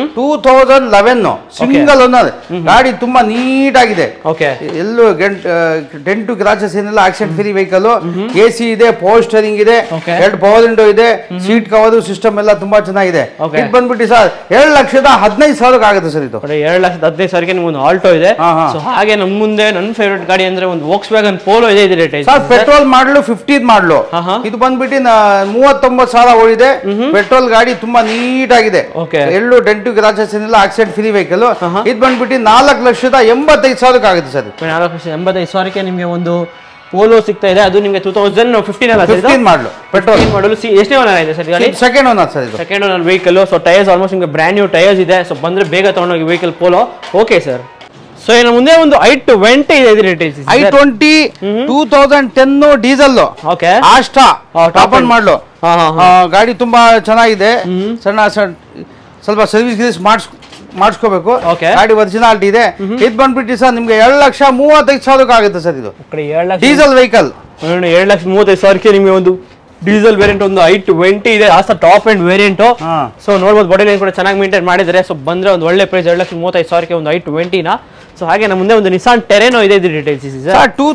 Speaker 2: 2011 single owner ಗಾಡಿ, ತುಂಬಾ ನೀಟ್ ಆಗಿದೆ. ಎಲ್ಲೂ ಡೆಂಟು ಕ್ರಾಚಸ್ ಏನಿಲ್ಲ, ಆಕ್ಸಿಡೆಂಟ್ ಫ್ರೀ ವೆಹಿಕಲ್. AC ಇದೆ, ಪವರ್ ಸ್ಟೀರಿಂಗ್ ಇದೆ, 2 ಪವರ್ ವಿಂಡೋ ಇದೆ, ಸೀಟ್ ಕವರ್ ಸಿಸ್ಟಮ್ ಎಲ್ಲ ತುಂಬಾ ಚೆನ್ನಾಗಿದೆ. ಇದು ಬಂದ್ಬಿಟ್ಟು ಸರ್ 7,15,000 ಆಗುತ್ತೆ ಸರ್ ಇದು.
Speaker 3: 7,15,000ಗೆ ನಿಮ್ಗೆ ಒಂದು ಆಲ್ಟೋ ಇದೆ. ಸೊ ಹಾಗೆ ನಮ್ಮ ಮುಂದೆ ನನ್ನ ಫೇವರೇಟ್ ಗಾಡಿ ಅಂದ್ರೆ ಒಂದು ವೋಕ್ಸ್ವ್ಯಾಗನ್ ಪೋಲೋ ಇದೆ, ಇದು ಡೀಟೇಲ್ಸ್
Speaker 2: ಸರ್. ಪೆಟ್ರೋಲ್ ಮಾಡಲು 15 ಮಾಡಲು, ಇದು ಬಂದ್ಬಿಟ್ಟು 39,000 ಓಡಿದೆ. ಪೆಟ್ರೋಲ್ ಗಾಡಿ ತುಂಬಾ ನೀಟ್ ಆಗಿದೆ, ಎಲ್ಲೂ ಡೆಂಟು ಕ್ರಾಚಸ್ ಏನಿಲ್ಲ, ಆಕ್ಸಿಡೆಂಟ್ ಫ್ರೀ ವೆಹಿಕಲ್. ಇದು ಬಂದ್ಬಿಟ್ಟು 4,85,000 ಆಗುತ್ತೆ ಸರ್.
Speaker 3: 4,85,000ಕ್ಕೆ ನಿಮಗೆ ಒಂದು ಪೋಲೋ ಸಿಗ್ತಾ ಇದೆ. ಅದು ನಿಮಗೆ 2015
Speaker 2: ಮಾಡಲು ಪೆಟ್ರೋಲ್ ಮಾಡಲು.
Speaker 3: ಎಷ್ಟನೇ ಓನರ್ ಇದೆ ಸರ್ ಗಾಡಿ?
Speaker 2: ಸೆಕೆಂಡ್ ಓನರ್ ಸರ್ ಇದು.
Speaker 3: Second owner vehicle. So tyres almost ನಿಮಗೆ ಬ್ರ್ಯಾಂಡ್ ನ್ಯೂ ಟೈರ್ಸ್ ಇದೆ. ಸೊ ಬಂದ್ರೆ ಬೇಗ ತಗೊಂಡೋಗಿ vehicle Polo. Okay sir. So ಇನ್ನು ಮುಂದೆ ಒಂದು i20 ಇದೆ, ಇದು details
Speaker 2: i20 2010 diesel.
Speaker 3: Okay.
Speaker 2: Asta top end model ಗಾಡಿ ತುಂಬಾ ಚೆನ್ನಾಗಿದೆ. ಸಣ್ಣ ಸ್ವಲ್ಪ ಸರ್ವಿಸ್ ಗಿರೀಸ್ ಮಾಡಿಸ್ಕೋಬೇಕು. ಗಾಡಿ ಒರಿಜಿನಾಲಿಟಿ ಇದೆ. ಇದು ಬಂದ್ಬಿಟ್ಟು ಸರ್ ನಿಮ್ಗೆ 7,35,000 ಆಗುತ್ತೆ ಸರ್ ಇದು. ಡೀಸೆಲ್ ವೆಹಿಕಲ್
Speaker 3: 7,35,000ಕ್ಕೆ ನಿಮಗೆ ಒಂದು ಡೀಸೆಲ್ ವೇರಿಯಂಟ್ ಒಂದು i20 ಇದೆ, Asta top end variant. So ನೋಡ್ಬೋದು ಬಾಡಿ ಲೈನ್ ಕೂಡ ಚೆನ್ನಾಗಿ ಮೇಂಟೈನ್ ಮಾಡಿದ್ದಾರೆ. ಸೊ ಬಂದ್ರೆ ಒಂದು ಒಳ್ಳೆ ಪ್ರೈಸ್ 7,35,000ಕ್ಕೆ ಒಂದು i20 ನ. ಸೊ ಹಾಗೆ ನಮ್ಮ ಮುಂದೆ ಒಂದು ನಿಸಾನ್ ಟೆರೆನೋ ಇದೆ, ಇದು ಡೀಟೇಲ್ಸ್ ಇದೆ.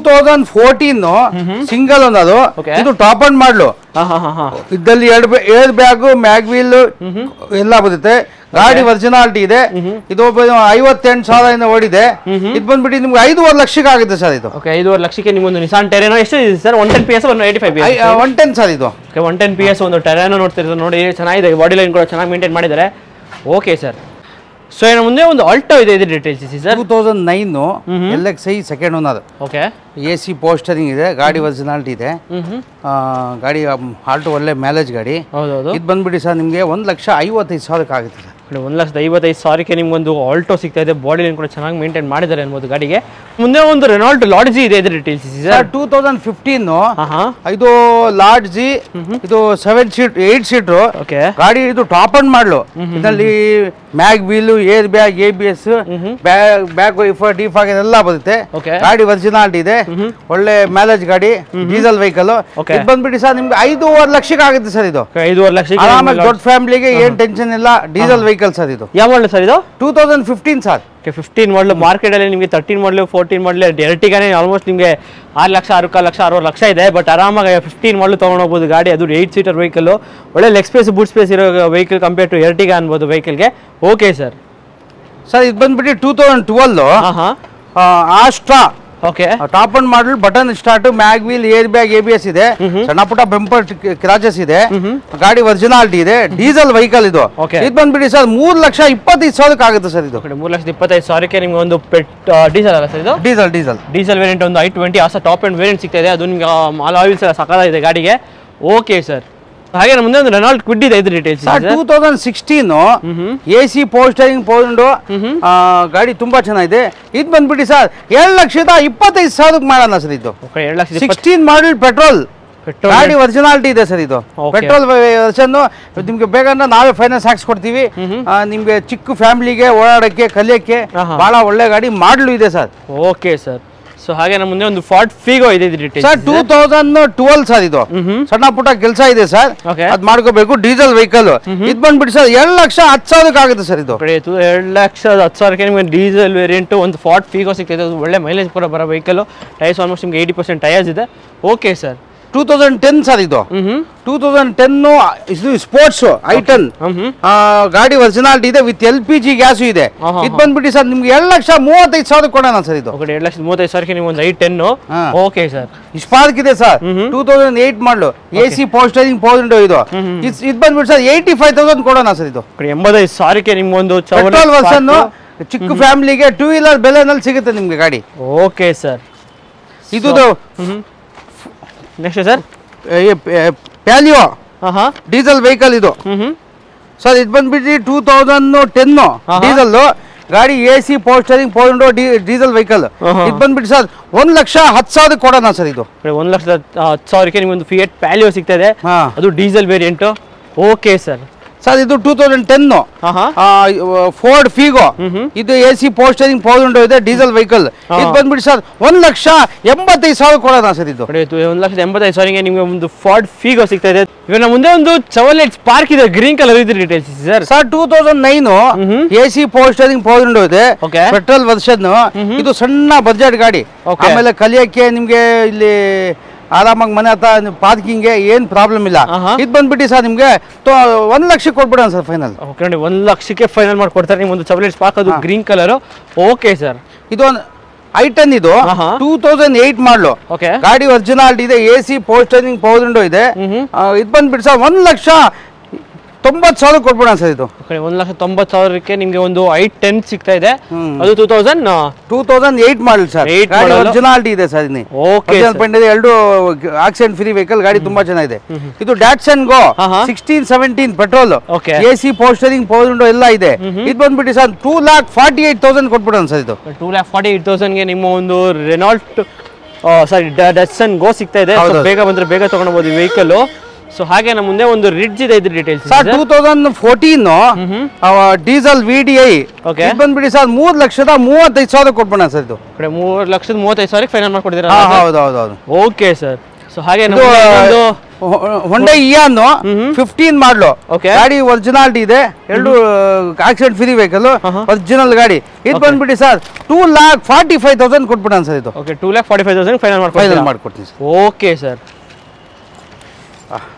Speaker 2: 2014 ಸಿಂಗಲ್ ಓನರ್, ಇದು ಟಾಪ್ ಅಂಡ್ ಮಾಡಲು. ಇದ್ದಲ್ಲಿ ಏರ್ ಬ್ಯಾಗ್, ಮ್ಯಾಗ್ ವೀಲ್ ಎಲ್ಲ ಬರುತ್ತೆ. ಗಾಡಿ ಒರಿಜಿನಾಲಿಟಿ ಇದೆ. ಇದು 58,000 ಓಡಿದೆ. ಇದು ಬಂದ್ಬಿಟ್ಟು ನಿಮ್ಗೆ 5,5 ಲಕ್ಷಕ್ಕೆ ಆಗುತ್ತೆ ಸರ್ ಇದು.
Speaker 3: 5,5 ಲಕ್ಷಕ್ಕೆ ನಿಮ್ಗೊಂದು ನಿಸಾನ್ ಟೆರೆನೋ. ಎಷ್ಟು ಇದೆ ಸರ್? 110 PS 185 PS?
Speaker 2: 110 ಸರ್ ಇದು.
Speaker 3: 110 PS ಒಂದು ಟೆರೆನೋ ನೋಡ್ತಿರೋದು ನೋಡಿ, ಚೆನ್ನಾಗಿದೆ. ಬಾಡಿ ಲೈನ್ ಕೂಡ ಚೆನ್ನಾಗಿ ಮೇಂಟೈನ್ ಮಾಡಿದ್ದಾರೆ. Okay sir. ಸೊ ಇನ್ನು ಮುಂದೆ ಒಂದು ಆಲ್ಟೋ ಇದೆ, ಇದು details sir.
Speaker 2: 2009 LXi second owner.
Speaker 3: Okay.
Speaker 2: AC power steering ಇದೆ, ಗಾಡಿ ಒರಿಜಿನಾಲಿಟಿ ಇದೆ. ಗಾಡಿ ಆಲ್ಟೋ ಒಳ್ಳೆ ಮೈಲೇಜ್ ಗಾಡಿ.
Speaker 3: ಹೌದೌದು.
Speaker 2: ಇದು ಬಂದ್ಬಿಟ್ಟು ಸರ್ ನಿಮಗೆ 1,55,000 ಆಗುತ್ತೆ ಸರ್.
Speaker 3: 1,55,000ಕ್ಕೆ ನಿಮ್ಗೊಂದು ಆಲ್ಟೋ ಸಿಗ್ತಾ ಇದೆ. ಬಾಡಿ ಲೈನ್ ಕೂಡ ಚೆನ್ನಾಗಿ ಮೇಂಟೈನ್ ಮಾಡಿದ್ದಾರೆ ಅನ್ಬೋದು ಗಾಡಿಗೆ. ಮುಂದೆ ಒಂದು ರೆನಾಲ್ಟ್ ಲಾಡ್ಜಿ ಇದೆ, ಇದು ಡೀಟೇಲ್ಸ್ ಸರ್.
Speaker 2: 2015 ಇದು ಲಾಡ್ಜಿ, ಇದು 8 ಸೀಟರ್ ಗಾಡಿ. ಇದು ಟಾಪ್ ಅಂಡ್ ಮಾಡಲು. ಇದರಲ್ಲಿ mag wheel, air bag, ABS, back wiper, defog ಎಲ್ಲ ಬರುತ್ತೆ. ಗಾಡಿ ಒರಿಜಿನಾಲಿಟಿ ಇದೆ, ಒಳ್ಳೆ ಮೈಲೇಜ್ ಗಾಡಿ, ಡೀಸೆಲ್ ವೆಹಿಕಲ್. ಇದು ಬಂದ್ಬಿಟ್ಟು ಸರ್ ನಿಮ್ಗೆ 5,5 ಲಕ್ಷಕ್ಕೆ ಆಗುತ್ತೆ ಸರ್ ಇದು.
Speaker 3: 5,5 ಲಕ್ಷಕ್ಕೆ
Speaker 2: ಆರಾಮಾಗಿ ದೊಡ್ಡ ಫ್ಯಾಮಿಲಿಗೆ ಏನ್ ಟೆನ್ಷನ್ ಇಲ್ಲ. ಡೀಸೆಲ್ ವೆಹಿಕಲ್ ಸರ್ ಇದು.
Speaker 3: ಯಾವ ಮಾಡಲ್ ಸರ್ ಇದು?
Speaker 2: 2015 ಸರ್.
Speaker 3: 15 ಮಾಡಲು. ಮಾರ್ಕೆಟ್ ಅಲ್ಲಿ ನಿಮಗೆ 13 ಮಾಡಲು, 14 ಮಾಡಲು, ಎರ್ಟಿಗಾನೇ ಆಲ್ಮೋಸ್ಟ್ ನಿಮಗೆ 6 ಲಕ್ಷ, 6 ಲಕ್ಷ, 60 ಲಕ್ಷ ಇದೆ. ಬಟ್ ಆರಾಮಾಗಿ 15 ಮಾಡಲು ತಗೊಂಡು ಹೋಗ್ಬೋದು ಗಾಡಿ. ಅದು 8 ಸೀಟರ್ ವೆಹಿಕಲ್, ಒಳ್ಳೆ ಲೆಗ್ ಸ್ಪೇಸ್, ಬೂಟ್ ಸ್ಪೇಸ್ ಇರೋ ವೆಹಿಕಲ್ ಕಂಪೇರ್ ಟು ಎರ್ಟಿಗಾ ಅನ್ಬೋದು ವೆಹಿಕಲ್ಗೆ. Okay sir.
Speaker 2: ಸರ್ ಇದು ಬಂದ್ಬಿಟ್ಟು 2012 Asta.
Speaker 3: Okay.
Speaker 2: Top end model, button start, mag wheel, air bag, ABS ಇದೆ. ಸಣ್ಣ ಪುಟ್ಟ ಬೆಂಪರ್ ಕ್ರಾಚಸ್ ಇದೆ. ಗಾಡಿ ಒರಿಜಿನಾಲಿಟಿ ಇದೆ, ಡೀಸೆಲ್ ವೆಹಿಕಲ್ ಇದು. ಇದು ಬಂದ್ಬಿಟ್ಟು ಸರ್ 3,25,000 ಆಗುತ್ತೆ ಸರ್ ಇದು.
Speaker 3: 3,25,000ಕ್ಕೆ ನಿಮ್ಗೆ ಒಂದು ಡೀಸೆಲ್ ಅಲ್ಲ ಸರ್ ಇದು? ಡೀಸೆಲ್ ವೇರಿಯಂಟ್ ಒಂದು i20 ಆಸ ಟಾಪ್ ಅಂಡ್ ವೇರಿಯಂಟ್ ಸಿಗ್ತಾ ಇದೆ. ಅದು ನಿಮ್ಗೆ ಆಲ್ ಆಯಿಲ್ಸ್ ಎಲ್ಲ ಸಕಾಲಾಗಿದೆ ಗಾಡಿಗೆ. Okay sir. ಹಾಗೆ ಮುಂದೆ ಒಂದು ರೆನಾಲ್ಟ್ ಕ್ವಿಡ್ ಇದೆ, ಇದು details. 2016
Speaker 2: AC power steering, power window, ಗಾಡಿ ತುಂಬಾ ಚೆನ್ನಾಗಿದೆ. ಇದು ಬಂದ್ಬಿಟ್ಟು ಸರ್ 7,25,000 ಮಾಡೋಣ ಸರ್ ಇದು. 16 ಮಾಡಲ್ ಪೆಟ್ರೋಲ್ ಗಾಡಿ ಒರಿಜಿನಾಲಿಟಿ ಇದೆ ಸರ್ ಇದು. ಪೆಟ್ರೋಲ್ ವರ್ಷನ್ ನಿಮ್ಗೆ ಬೇಕಂದ್ರೆ ನಾವೇ ಫೈನಾನ್ಸ್ ಹಾಕ್ಸ್ಕೊಡ್ತೀವಿ. ನಿಮ್ಗೆ ಚಿಕ್ಕ ಫ್ಯಾಮಿಲಿಗೆ ಓಡಾಡಕ್ಕೆ, ಕಲಿಯಕ್ಕೆ ಬಹಳ ಒಳ್ಳೆ ಗಾಡಿ ಮಾಡಲು ಇದೆ ಸರ್.
Speaker 3: Okay sir. ಸೊ ಹಾಗೆ ನಮ್ಮ ಮುಂದೆ ಒಂದು ಫಾರ್ಡ್ ಫಿಗೋ ಇದೆ,
Speaker 2: ಸರ್ 2012 ಸರ್ ಇದು. ಸಣ್ಣ ಪುಟ್ಟ ಕೆಲಸ ಇದೆ ಸರ್, ಅದ್ ಮಾಡ್ಕೋಬೇಕು. Diesel vehicle. ಇದು ಬಂದ್ಬಿಟ್ಟು ಸರ್ 7,10,000 ಆಗುತ್ತೆ ಸರ್ ಇದು.
Speaker 3: 7,10,000ಕ್ಕೆ ನಿಮಗೆ ಡೀಸೆಲ್ ವೇರಿಯಂಟ್ ಒಂದು ಫಾರ್ಡ್ ಫಿಗೋ ಸಿಗ್ತದೆ. ಒಳ್ಳೆ ಮೈಲೇಜ್ ಕೂಡ ಬರೋ ವೆಹಿಕಲ್. ಟೈರ್ಸ್ ಆಲ್ಮೋಸ್ಟ್ ನಿಮಗೆ 80% ಟೈರ್ಸ್ ಇದೆ. Okay sir.
Speaker 2: 2010 ಸರ್ ಇದು 2010 ಇದು ಸ್ಪೋರ್ಟ್ಸ್ ಐಟನ್ ಗಾಡಿ ಒರಿಜಿನಾಲಿಟಿ ಇದೆ ವಿತ್ LPG ಗ್ಯಾಸು ಇದೆ. ಇದು ಬಂದ್ಬಿಟ್ಟು ಸರ್ ನಿಮ್ಗೆ 2,35,000 ಕೊಡೋಣ ಸರ್ ಇದು.
Speaker 3: 2,35,000 ನೀವು ಒಂದು i10. ಓಕೆ ಸರ್,
Speaker 2: ಇಷ್ಟು ಪಾರ್ಕ್ ಇದೆ sir. 2008 model AC power steering power window ಇದು. ಇದು ಬಂದ್ಬಿಟ್ಟು ಸರ್ 85,000 ಕೊಡೋಣ ಸರ್ ಇದು.
Speaker 3: 85,000ಕ್ಕೆ ನಿಮ್ಗೊಂದು
Speaker 2: ಪೆಟ್ರೋಲ್ ವರ್ಷನ್ ಚಿಕ್ಕ ಫ್ಯಾಮಿಲಿಗೆ 2 ವೀಲರ್ ಬೆಲೆನಲ್ಲಿ ಸಿಗುತ್ತೆ ನಿಮ್ಗೆ ಗಾಡಿ.
Speaker 3: ಓಕೆ ಸರ್,
Speaker 2: ಇದು
Speaker 3: next sir
Speaker 2: Palio diesel vehicle ಇದು ಸರ್. ಇದು ಬಂದ್ಬಿಟ್ಟು 2010 ಡೀಸೆಲ್ ಗಾಡಿ AC power steering power window diesel vehicle. ಇದು ಬಂದ್ಬಿಟ್ಟು ಸರ್ 1,10,000 ಕೊಡೋಣ ಸರ್ ಇದು.
Speaker 3: 1,10,000ಕ್ಕೆ ನಿಮ್ಗೊಂದು ಫಿಯಟ್ ಪ್ಯಾಲಿಯೋ ಸಿಗ್ತಾ ಇದೆ, ಅದು diesel variant. Okay sir.
Speaker 2: Sir ಇದು 2010 ಫೋರ್ಡ್ ಫೀಗೋ. ಇದು AC power steering power window ಇದೆ ಡೀಸೆಲ್ ವೆಹಿಕಲ್. ಇದು ಬಂದ್ಬಿಟ್ಟು ಸರ್ 1,85,000 ಕೊಡೋಣ ಸರ್ ಇದು.
Speaker 3: 1,85,000ಗೆ ನಿಮಗೆ ಒಂದು ಫೋರ್ಡ್ ಫೀಗೋ ಸಿಗ್ತಾ ಇದೆ. ಇವಾಗ ನಮ್ಮ ಮುಂದೆ ಒಂದು ಚವರ್ಲೆಟ್ ಸ್ಪಾರ್ಕ್ ಇದೆ, ಗ್ರೀನ್ ಕಲರ್ ಇದೆ. Details sir.
Speaker 2: Sir 2009 AC power steering power window ಇದೆ, ಪೆಟ್ರೋಲ್ ವರ್ಷನ್. ಇದು ಸಣ್ಣ ಬಜೆಟ್ ಗಾಡಿ. ಆಮೇಲೆ ಕಲಿಯಕ್ಕೆ ನಿಮ್ಗೆ ಇಲ್ಲಿ ಆರಾಮಾಗಿ ಮನೆ ಹತ್ರ ಪಾರ್ಕಿಂಗ್ಗೆ ಏನ್ ಪ್ರಾಬ್ಲಮ್ ಇಲ್ಲ. ಇದು ಬಂದ್ಬಿಟ್ಟು ಸರ್ ನಿಮ್ಗೆ 1,00,000 ಕೊಟ್ಬಿಡೋಣ ಸರ್ ಫೈನಲ್.
Speaker 3: 1,00,000ಕ್ಕೆ ಫೈನಲ್ ಮಾಡ್ಕೊಡ್ತಾರೆ ನಿಮ್ಗೆ ಒಂದು ಚವರ್ಲೆಟ್ ಸ್ಪಾರ್ಕ್, ಅದು ಗ್ರೀನ್ ಕಲರ್. Okay sir.
Speaker 2: ಇದು i10 ಇದು 2008 ಮಾಡಲು ಗಾಡಿ ಒರಿಜಿನಾಲಿಟಿ ಇದೆ, AC power steering power window ಇದೆ. ಇದು ಬಂದ್ಬಿಟ್ಟು ಸರ್ 1,90,000 ಕೊಟ್ಬಿಡೋಣ ಸರ್ ಇದು.
Speaker 3: 1,90,000ಕ್ಕೆ ನಿಮ್ಗೆ ಒಂದು i10 ಸಿಗ್ತಾ ಇದೆ, ಅದು
Speaker 2: 2008 ಮಾಡಲ್ ಸರ್. ಗಾಡಿ ಒರಿಜಿನಾಲಿಟಿ ಇದೆ ಸರ್. ಎರಡು ಆಕ್ಸಿಡೆಂಟ್ ಫ್ರೀ ವೆಹಿಕಲ್, ಗಾಡಿ ತುಂಬಾ ಚೆನ್ನಾಗಿದೆ. ಇದು Datsun Go 16-17 petrol, AC power steering power window ಎಲ್ಲ ಇದೆ. ಇದು ಬಂದ್ಬಿಟ್ಟು ಸರ್ 2,48,000 ಕೊಟ್ಬಿಡೋಣ ಸರ್ ಇದು.
Speaker 3: 2,48,000ಗೆ ನಿಮ್ಮ ಒಂದು ರೆನಾಲ್ಟ್ ಸಾರಿ ಡ್ಯಾಟ್ಸನ್ ಗೋ ಸಿಗ್ತಾ ಇದೆ. ಬೇಗ ಬಂದ್ರೆ ಬೇಗ ತಗೊಂಡ್ಬೋದು ವೆಹಿಕಲ್. ಸೊ ಹಾಗೆ ನಮ್ಮ ಮುಂದೆ ಒಂದು ರಿಡ್ಜ್ ಇದೆ, ಇದ್ರ ಡೀಟೇಲ್ಸ್
Speaker 2: ಸರ್ 2014 ಡೀಸೆಲ್ VDI. ಬಂದ್ಬಿಡಿ ಸರ್ 3,35,000 ಕೊಟ್ಬಿಡೋಣ ಸರ್ ಇದು.
Speaker 3: 3,35,000 ಫೈನಲ್ ಮಾಡ್ಕೊಡ್ತೀರಾ?
Speaker 2: ಹೌದು.
Speaker 3: Okay sir. ಸೊ ಹಾಗೆ
Speaker 2: ಹೊಂಡೈ ಇಯಾನ್ 15 ಮಾಡಲು ಗಾಡಿ ಒರಿಜಿನಾಲಿಟಿ ಇದೆ, ಎರಡು ಆಕ್ಸಿಡೆಂಟ್ ಫ್ರೀ ವೆಹಿಕಲ್, ಒರಿಜಿನಲ್ ಗಾಡಿ. ಇದು ಬಂದ್ಬಿಟ್ಟು ಸರ್ 2,45,000 ಕೊಟ್ಬಿಡೋಣ ಸರ್ ಇದು.
Speaker 3: 2,45,000 ಫೈನಲ್ ಮಾಡ್ಕೊಡ್ತೀನಿ.
Speaker 2: ಮಾಡ್ಕೊಡ್ತೀನಿ.
Speaker 3: Okay sir.